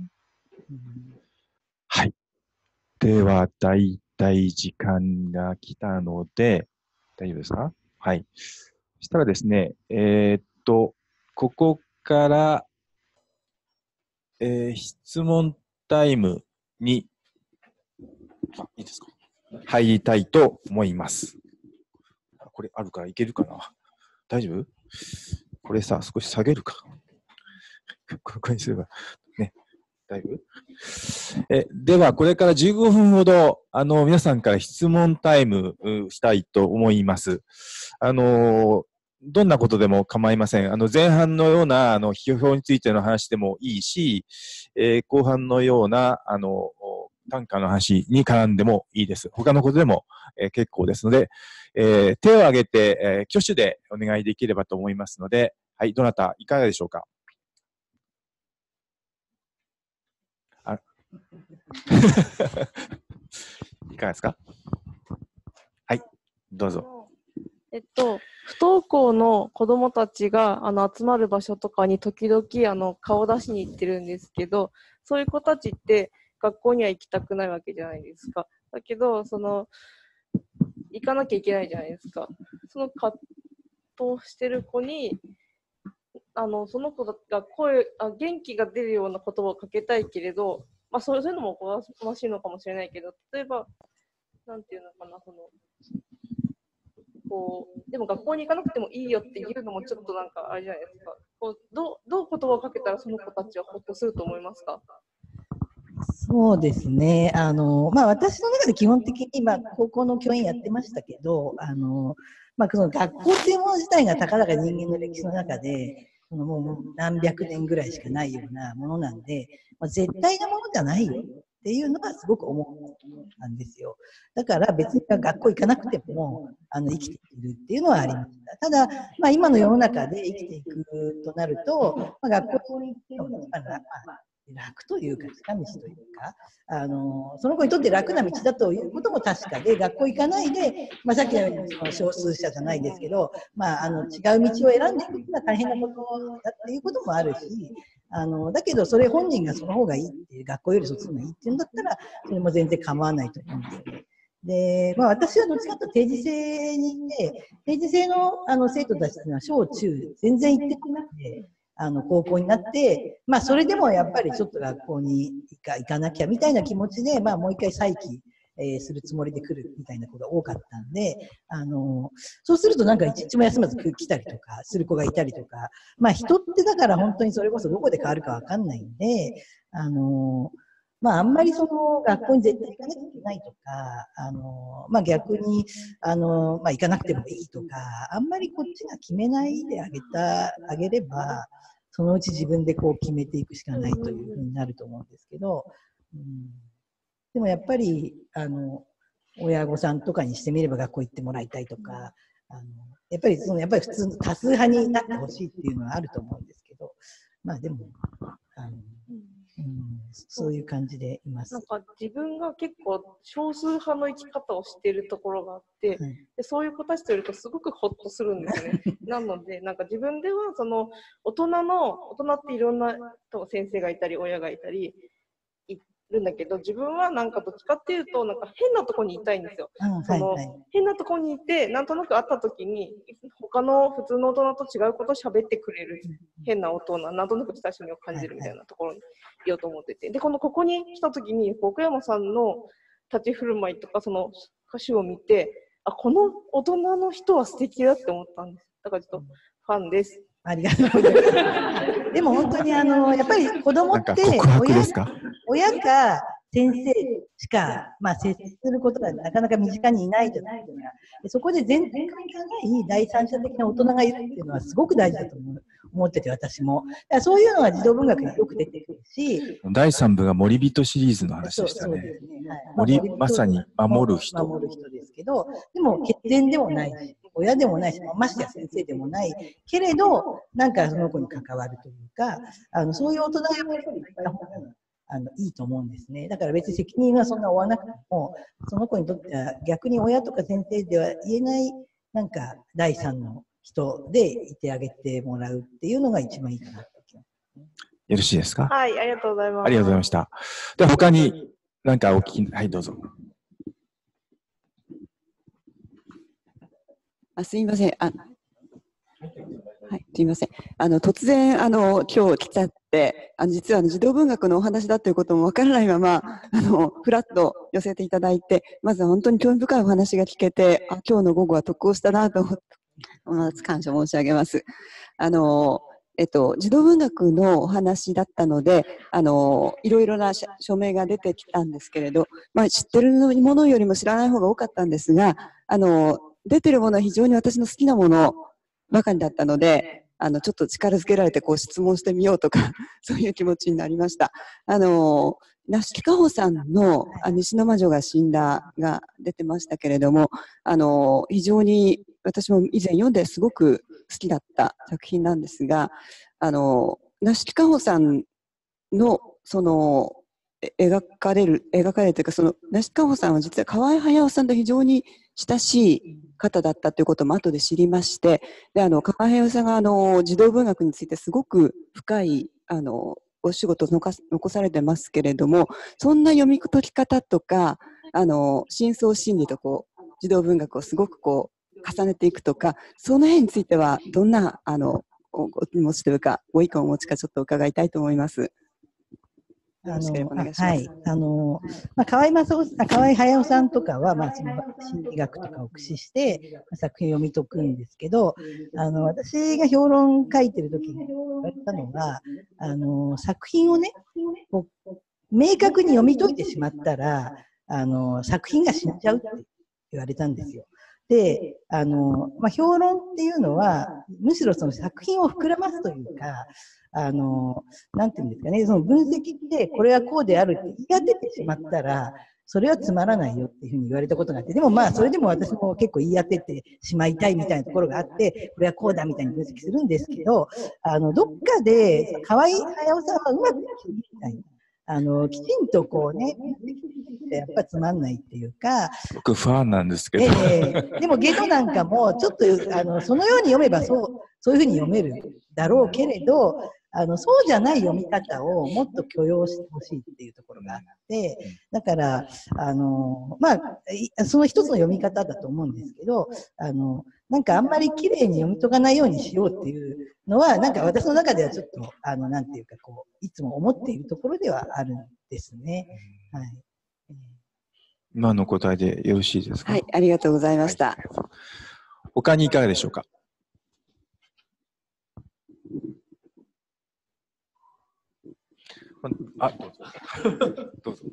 はい。では、だいたい時間が来たので、大丈夫ですか？はい。そしたらですね、ここから、質問タイムに、いいですか？入りたいと思います。これあるからいけるかな？大丈夫？これさ、少し下げるか。ここにすれば。ね。大丈夫？では、これから15分ほど、皆さんから質問タイムしたいと思います。どんなことでも構いません。前半のような、批評についての話でもいいし、後半のような、短歌の話に絡んでもいいです。他のことでも、結構ですので、手を挙げて、挙手でお願いできればと思いますので、はい、どなたいかがでしょうか？いかがですか？はい、どうぞ。 不登校の子どもたちが集まる場所とかに時々顔出しに行ってるんですけど、そういう子たちって学校には行きたくないわけじゃないですか。だけど行かなきゃいけないじゃないですか。その葛藤してる子にその子が元気が出るような言葉をかけたいけれど、そういうのもおこがましいのかもしれないけど、例えばなんていうのかな、 でも学校に行かなくてもいいよって言うのもちょっとなんかあれじゃないですか。どう言葉をかけたらその子たちはほっとすると思いますか？ そうですね。私の中で基本的に、高校の教員やってましたけど、その学校っていうもの自体がたかだか人間の歴史の中で、もう何百年ぐらいしかないようなものなんで、絶対なものじゃないよっていうのはすごく思ったんですよ。だから別に学校行かなくても生きていけるっていうのはありました。ただ、今の世の中で生きていくとなると、学校に行っても楽というか近道というか、その子にとって楽な道だということも確かで、学校行かないで、さっきのようにその少数者じゃないですけど、違う道を選んでいくのは大変なことだっていうこともあるし、だけどそれ本人がその方がいいっていう、学校よりそっちの方がいいっていうんだったら、それも全然構わないと思うんですよね。で、私はどっちかというと定時制に行って、定時制の生徒たちというのは小中全然行ってこなくて、高校になって、それでもやっぱりちょっと学校に行かなきゃみたいな気持ちで、もう一回再起、するつもりで来るみたいなことが多かったんで、そうするとなんか一日も休まず来たりとかする子がいたりとか、人ってだから本当にそれこそどこで変わるかわかんないんで、あんまりその学校に絶対行かなきゃいけないとか、逆に行かなくてもいいとか、あんまりこっちが決めないであげれば、そのうち自分でこう決めていくしかないというふうになると思うんですけど、でもやっぱり親御さんとかにしてみれば学校行ってもらいたいとか、やっぱり普通の多数派になってほしいっていうのはあると思うんですけど、でもそういう感じでいます。 なんか自分が結構少数派の生き方をしているところがあって、でそういう子たちといるとすごくホッとするんですね。なのでなんか自分ではその大人っていろんな先生がいたり親がいたりいるんだけど、自分はなんかどっちかっていうとなんか変なとこにいたいんですよ。変なとこにいてなんとなく会った時に他の普通の大人と違うことを喋ってくれる変な大人、なんとなく親しみを感じるみたいなところにいようと思ってて、でここに来た時に奥山さんの立ち振る舞いとかその歌詞を見て、この大人の人は素敵だって思ったんです。だからちょっとファンです。 ありがとうございます。でも本当にやっぱり子供って親か先生しか、接することがなかなか身近にいないじゃないですか。そこで全然関係ない第三者的な大人がいるっていうのはすごく大事だと思ってて、私も。そういうのは児童文学によく出てくるし。 第3部が森人シリーズの話でしたね。まさに守る人。 守る人ですけど、でも血縁でもないし、親でもないし、ましてや先生でもないけれど、なんかその子に関わるというか、そういう大人がやっぱりいた方がいいと思うんですね。だから別に責任はそんな負わなくても、その子にとっては逆に親とか先生では言えない、なんか第三の人でいてあげてもらうっていうのが一番いいかなと思います。 よろしいですか？ はい、ありがとうございます。 ありがとうございました。では他に何かお聞き、はい、どうぞ。 すいません。はい、すみません。突然、今日来ちゃって、実は児童文学のお話だということもわからないまま、ふらっと寄せていただいて、まずは本当に興味深いお話が聞けて、今日の午後は得をしたなと思って、まず感謝申し上げます。児童文学のお話だったので、いろいろな署名が出てきたんですけれど、知ってるものよりも知らない方が多かったんですが、出てるものは非常に私の好きなものばかりだったので、ちょっと力づけられて質問してみようとかそういう気持ちになりました。那須木かほさんの西の魔女が死んだが出てましたけれども、非常に私も以前読んですごく好きだった作品なんですが、那須木かほさんのその描かれるというか、その那須かほさんは実は河合駿さんと非常に親しい方だったということも後で知りまして、で河合駿さんが児童文学についてすごく深いお仕事を残されてますけれども、そんな読み解き方とか深層心理と児童文学をすごく重ねていくとか、その辺についてはどんなお気持ちというかご意見をお持ちかちょっと伺いたいと思います。 よろしければお願いします。 はい。河合隼さんとかは、その心理学とかを駆使して、作品を読み解くんですけど、私が評論書いてる時に言われたのが、作品をね、こう明確に読み解いてしまったら、作品が死んじゃうって言われたんですよ。で、評論っていうのは、むしろその作品を膨らますというか、なんていうんですかね、その分析ってこれはこうであるって言い当ててしまったら、それはつまらないよっていうふうに言われたことがあって、でもそれでも私も結構言い当ててしまいたいみたいなところがあって、これはこうだみたいに分析するんですけど、どっかで河合隼さんはうまく切りたい。きちんとこうね、やっぱつまんないっていうか。 僕ファンなんですけど。 でもゲドなんかも、ちょっと、そのように読めばそういうふうに読めるだろうけれど、そうじゃない読み方をもっと許容してほしいっていうところがあって、だから、その一つの読み方だと思うんですけど、なんかあんまり綺麗に読み解かないようにしようっていうのは、なんか私の中ではちょっと、なんていうか、こう、いつも思っているところではあるんですね。はい。 今の答えでよろしいですか？ はい、ありがとうございました。 他にいかがでしょうか？どうぞ。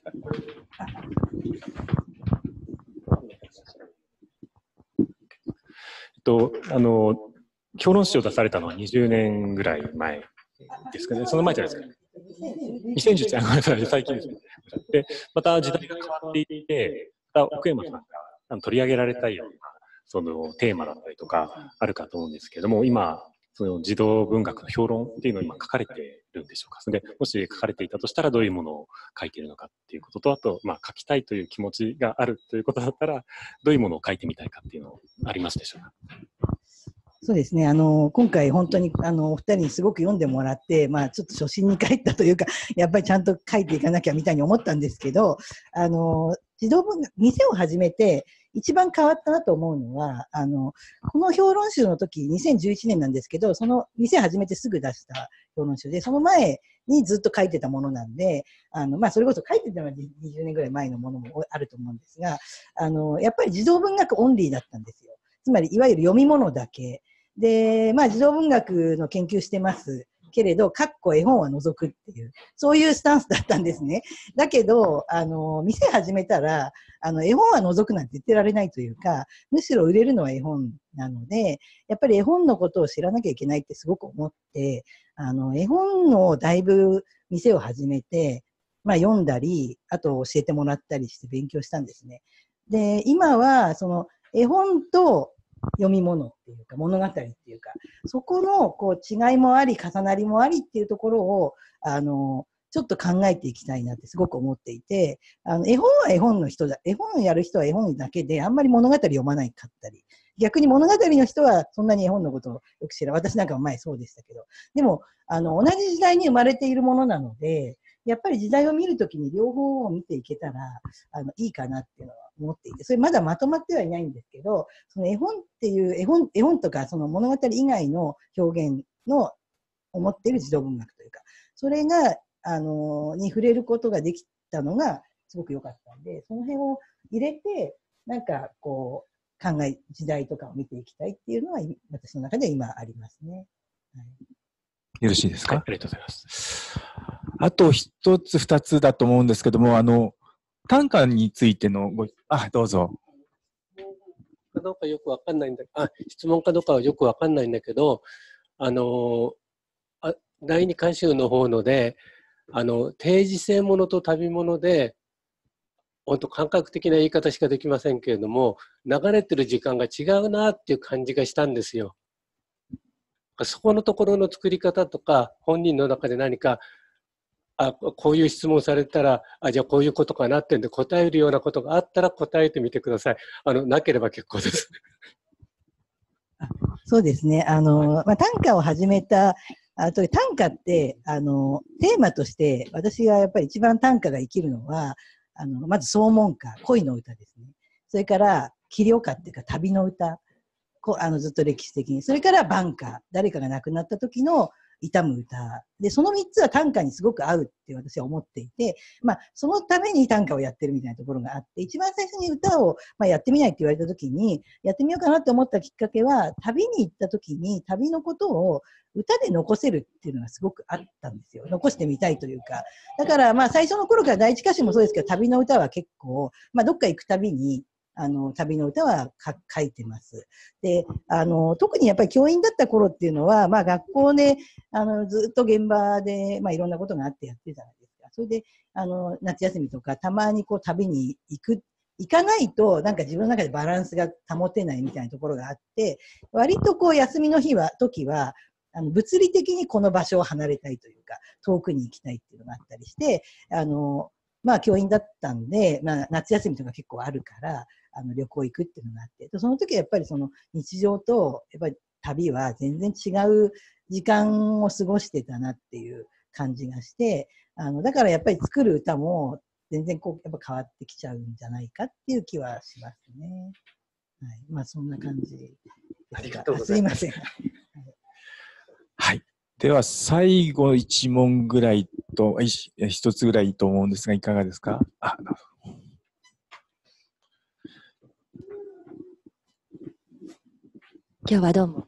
評論誌を出されたのは20年ぐらい前ですかね。その前じゃないですかね。2010年、ごめんなさい、最近ですね。で、また時代が変わっていって、また奥山さんが取り上げられたいような、そのテーマだったりとかあるかと思うんですけれども、今、その児童文学の評論っていうのを今書かれているんでしょうか。それでもし書かれていたとしたらどういうものを書いているのかっていうことと、あと、書きたいという気持ちがあるということだったら、どういうものを書いてみたいかっていうのありますでしょうか。 そうですね。今回本当にお二人にすごく読んでもらって、ちょっと初心に帰ったというか、やっぱりちゃんと書いていかなきゃみたいに思ったんですけど、児童文学、店を始めて一番変わったなと思うのは、この評論集の時、2011年なんですけど、その店始めてすぐ出した評論集で、その前にずっと書いてたものなんで、それこそ書いてたのは20年ぐらい前のものもあると思うんですが、やっぱり児童文学オンリーだったんですよ。つまり、いわゆる読み物だけ。で、児童文学の研究してますけれど、絵本は除くっていう、そういうスタンスだったんですね。だけど、店始めたら、絵本は除くなんて言ってられないというか、むしろ売れるのは絵本なので、やっぱり絵本のことを知らなきゃいけないってすごく思って、絵本をだいぶ店を始めて、読んだり、あと教えてもらったりして勉強したんですね。で、今は、その絵本と読み物っていうか物語っていうか、そこのこう違いもあり重なりもありっていうところをちょっと考えていきたいなってすごく思っていて、絵本は絵本の人だ、絵本をやる人は絵本だけであんまり物語読まないかったり、逆に物語の人はそんなに絵本のことをよく知らない。私なんかも前そうでしたけど、でも同じ時代に生まれているものなので、やっぱり時代を見るときに両方を見ていけたらいいかなっていうのは思っていて、それまだまとまってはいないんですけど、その絵本っていう絵本とかその物語以外の表現の思っている児童文学というか、それがに触れることができたのがすごく良かったんで、その辺を入れてなんかこう時代とかを見ていきたいっていうのは私の中で今ありますね。はい、 よろしいですか？ はい、ありがとうございます。 あと一つ二つだと思うんですけども、短歌についてのどうぞ。 かどうかよくわかんないんだ。質問かどうかはよくわかんないんだけど、第二歌集の方ので、定時性ものと旅物で、本当感覚的な言い方しかできませんけれども、流れてる時間が違うなっていう感じがしたんですよ。そこのところの作り方とか、本人の中で何か、こういう質問されたら、じゃあこういうことかなってんで答えるようなことがあったら答えてみてください。なければ結構です。 そうですね。短歌を始めた短歌って、テーマとして、私がやっぱり一番短歌が生きるのは、まず荘門歌、恋の歌ですね。それから、起旅歌っていうか旅の歌。ずっと歴史的に。それから晩歌、誰かが亡くなった時の、 悼む歌で、その3つは短歌にすごく合うって私は思っていて、まあ、そのために短歌をやってるみたいなところがあって、一番最初に歌を、まあ、やってみないって言われた時に、やってみようかなって思ったきっかけは、旅に行った時に旅のことを歌で残せるっていうのがすごくあったんですよ。残してみたいというか。だから、まあ、最初の頃から第一歌詞もそうですけど、旅の歌は結構、まあ、どっか行くたびに、旅の歌は書いてます。で、特にやっぱり教員だった頃っていうのは、まあ学校で、ずっと現場で、まあいろんなことがあってやってたじゃないですか。それで、夏休みとか、たまにこう旅に行かないと、なんか自分の中でバランスが保てないみたいなところがあって、割とこう休みの時は、物理的にこの場所を離れたいというか、遠くに行きたいっていうのがあったりして、まあ教員だったんで、まあ夏休みとか結構あるから、旅行行くっていうのがあって、その時はやっぱりその日常と、やっぱり旅は全然違う時間を過ごしてたなっていう感じがして、だからやっぱり作る歌も全然こう、やっぱ変わってきちゃうんじゃないかっていう気はしますね。はい。まあそんな感じですが。 ありがとうございます。 すいません。 はい。では、最後1問ぐらいと、1つぐらいと思うんですが、いかがですか？なるほど。 今日はどうも。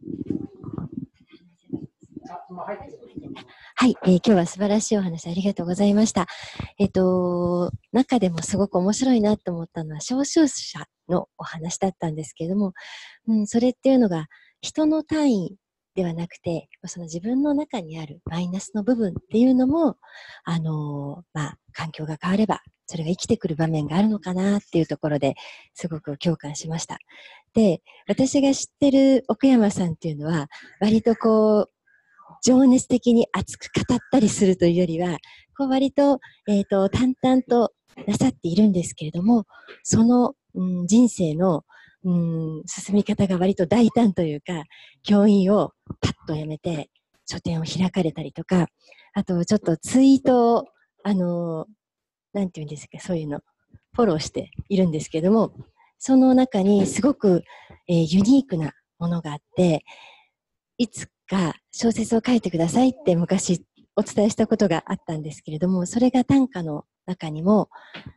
はい、今日は素晴らしいお話ありがとうございました。中でもすごく面白いなと思ったのは、召集者のお話だったんですけれども、それっていうのが人の単位ではなくて、その自分の中にあるマイナスの部分っていうのも、まあ、環境が変われば、それが生きてくる場面があるのかなっていうところですごく共感しました。で、私が知ってる奥山さんっていうのは、割とこう、情熱的に熱く語ったりするというよりは、こう割と、淡々となさっているんですけれども、その、人生の、進み方が割と大胆というか、教員をパッとやめて、書店を開かれたりとか、あとちょっとツイートを、なんていうんですか、そういうの、フォローしているんですけれども、その中にすごく、ユニークなものがあって、いつか小説を書いてくださいって昔お伝えしたことがあったんですけれども、それが短歌の中にも、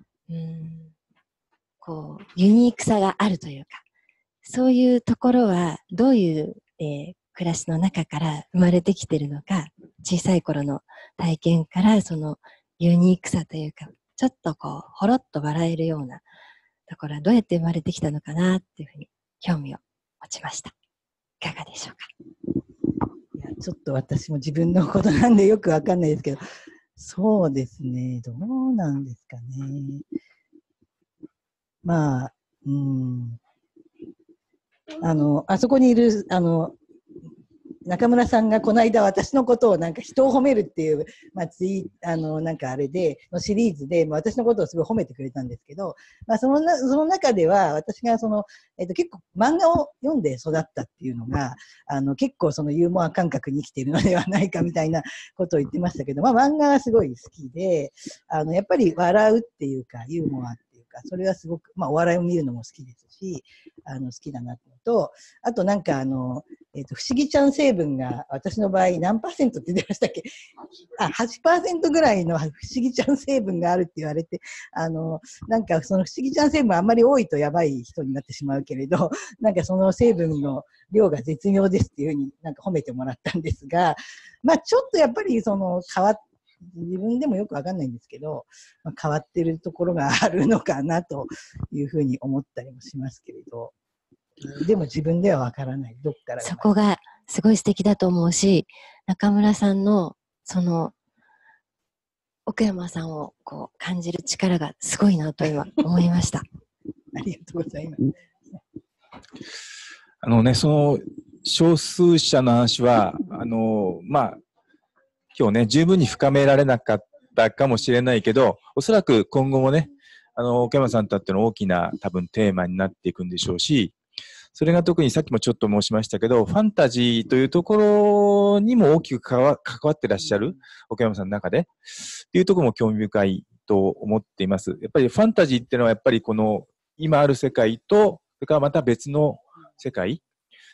こう、ユニークさがあるというか、そういうところはどういう、暮らしの中から生まれてきているのか、小さい頃の体験からそのユニークさというか、ちょっとこう、ほろっと笑えるようなところはどうやって生まれてきたのかなっていうふうに興味を持ちました。いかがでしょうか。 いや、ちょっと私も自分のことなんでよくわかんないですけど、そうですね、どうなんですかね。まあ、あそこにいる、中村さんがこの間私のことをなんか人を褒めるっていう、まあ、なんかあれで、のシリーズで、まあ、私のことをすごい褒めてくれたんですけど、まあ、その中では私が結構漫画を読んで育ったっていうのが、結構そのユーモア感覚に生きているのではないかみたいなことを言ってましたけど、まあ、漫画がすごい好きで、やっぱり笑うっていうか、ユーモアっていうか、それはすごく、まあ、お笑いを見るのも好きですし、好きだなってのと、あとなんか不思議ちゃん成分が私の場合何%って言ってましたっけ？8% ぐらいの不思議ちゃん成分があるって言われて、なんかその不思議ちゃん成分あんまり多いとやばい人になってしまうけれど、なんかその成分の量が絶妙ですっていうふうになんか褒めてもらったんですが、まあちょっとやっぱり自分でもよくわかんないんですけど、まあ、変わってるところがあるのかなというふうに思ったりもしますけれど、でも自分ではわからない。どっからそこがすごい素敵だと思うし、中村さんのその奥山さんをこう感じる力がすごいなと今思いました。 ありがとうございます。 その少数者の話はまあ今日ね十分に深められなかったかもしれないけど、おそらく今後もね奥山さんとっての大きな多分テーマになっていくんでしょうし、それが特にさっきもちょっと申しましたけど、ファンタジーというところにも大きく関わってらっしゃる奥山さんの中でっていうところも興味深いと思っています。やっぱりファンタジーっていうのはやっぱりこの今ある世界とそれからまた別の世界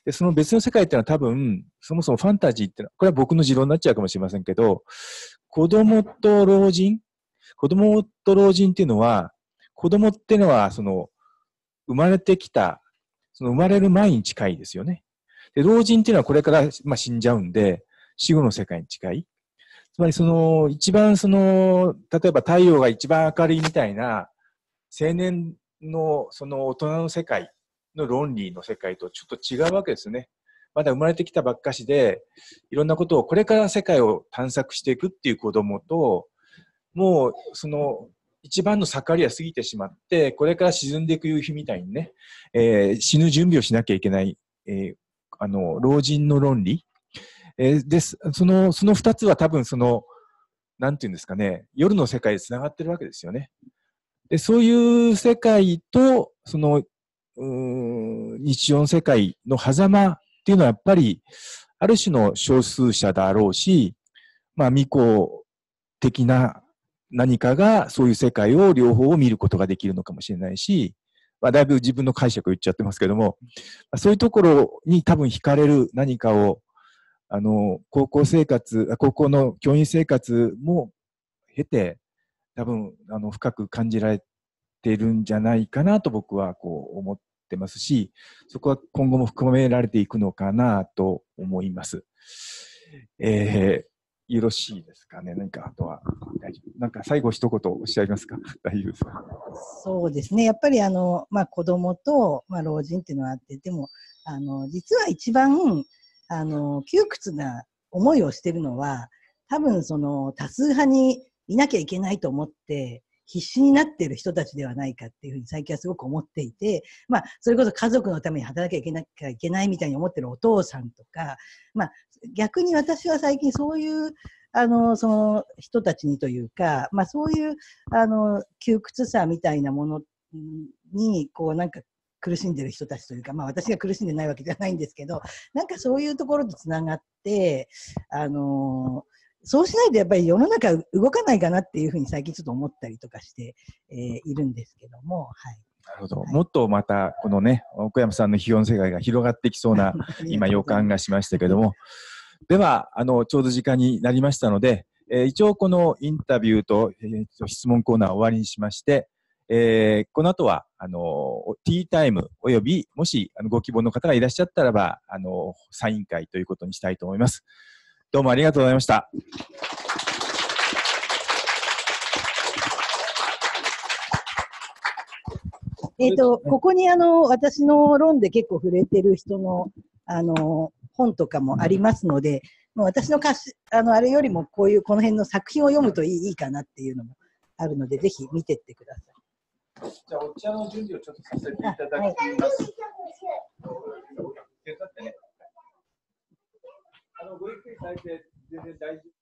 で、その別の世界っていうのは多分、そもそもファンタジーってのは、これは僕の持論になっちゃうかもしれませんけど、子供と老人っていうのは、子供っていうのは、その、生まれてきた、その生まれる前に近いですよね。で、老人っていうのはこれから、まあ、死んじゃうんで、死後の世界に近い。つまりその、一番その、例えば太陽が一番明るいみたいな、青年のその大人の世界の論理の世界とちょっと違うわけですね。まだ生まれてきたばっかしで、いろんなことをこれから世界を探索していくっていう子供と、もうその一番の盛りは過ぎてしまって、これから沈んでいく夕日みたいにね、死ぬ準備をしなきゃいけない、老人の論理。その二つは多分その、なんていうんですかね、夜の世界で繋がってるわけですよね。で、そういう世界と、その、日常の世界の狭間っていうのはやっぱり、ある種の少数者だろうし、まあ、未公的な何かがそういう世界を両方を見ることができるのかもしれないし、まあ、だいぶ自分の解釈を言っちゃってますけども、そういうところに多分惹かれる何かを、高校の教員生活も経て、多分、深く感じられているんじゃないかなと僕はこう思ってますし、そこは今後も含められていくのかなと思います。よろしいですかね。何かあとは大丈夫。なんか最後一言おっしゃいますか。大丈夫ですか。 そうですね。やっぱりまあ、子供と、まあ、老人っていうのはあって、でも実は一番窮屈な思いをしているのは、多分その多数派にいなきゃいけないと思って必死になっている人たちではないかっていうふうに最近はすごく思っていて、まあ、それこそ家族のために働きゃいけないみたいに思っているお父さんとか、まあ、逆に私は最近そういうその人たちにというか、まあ、そういう窮屈さみたいなものにこうなんか苦しんでる人たちというか、まあ、私が苦しんでないわけじゃないんですけど、なんかそういうところとつながって、そうしないとやっぱり世の中動かないかなっていうふうに最近ちょっと思ったりとかして、いるんですけども、はい。 なるほど。もっとまたこのね、奥山さんの批評の世界が広がってきそうな今予感がしましたけども、ではちょうど時間になりましたので、一応このインタビューと、質問コーナーを終わりにしまして、この後はティータイムおよびもしご希望の方がいらっしゃったらばサイン会ということにしたいと思います。どうもありがとうございました。 ここに私の論で結構触れてる人の本とかもありますので、もう私のあれよりもこの辺の作品を読むといいかなっていうのもあるので、ぜひ見てってください。 じゃあお茶の準備をちょっとさせていただきます。手伝ってね。ごゆっくりされて全然大丈夫。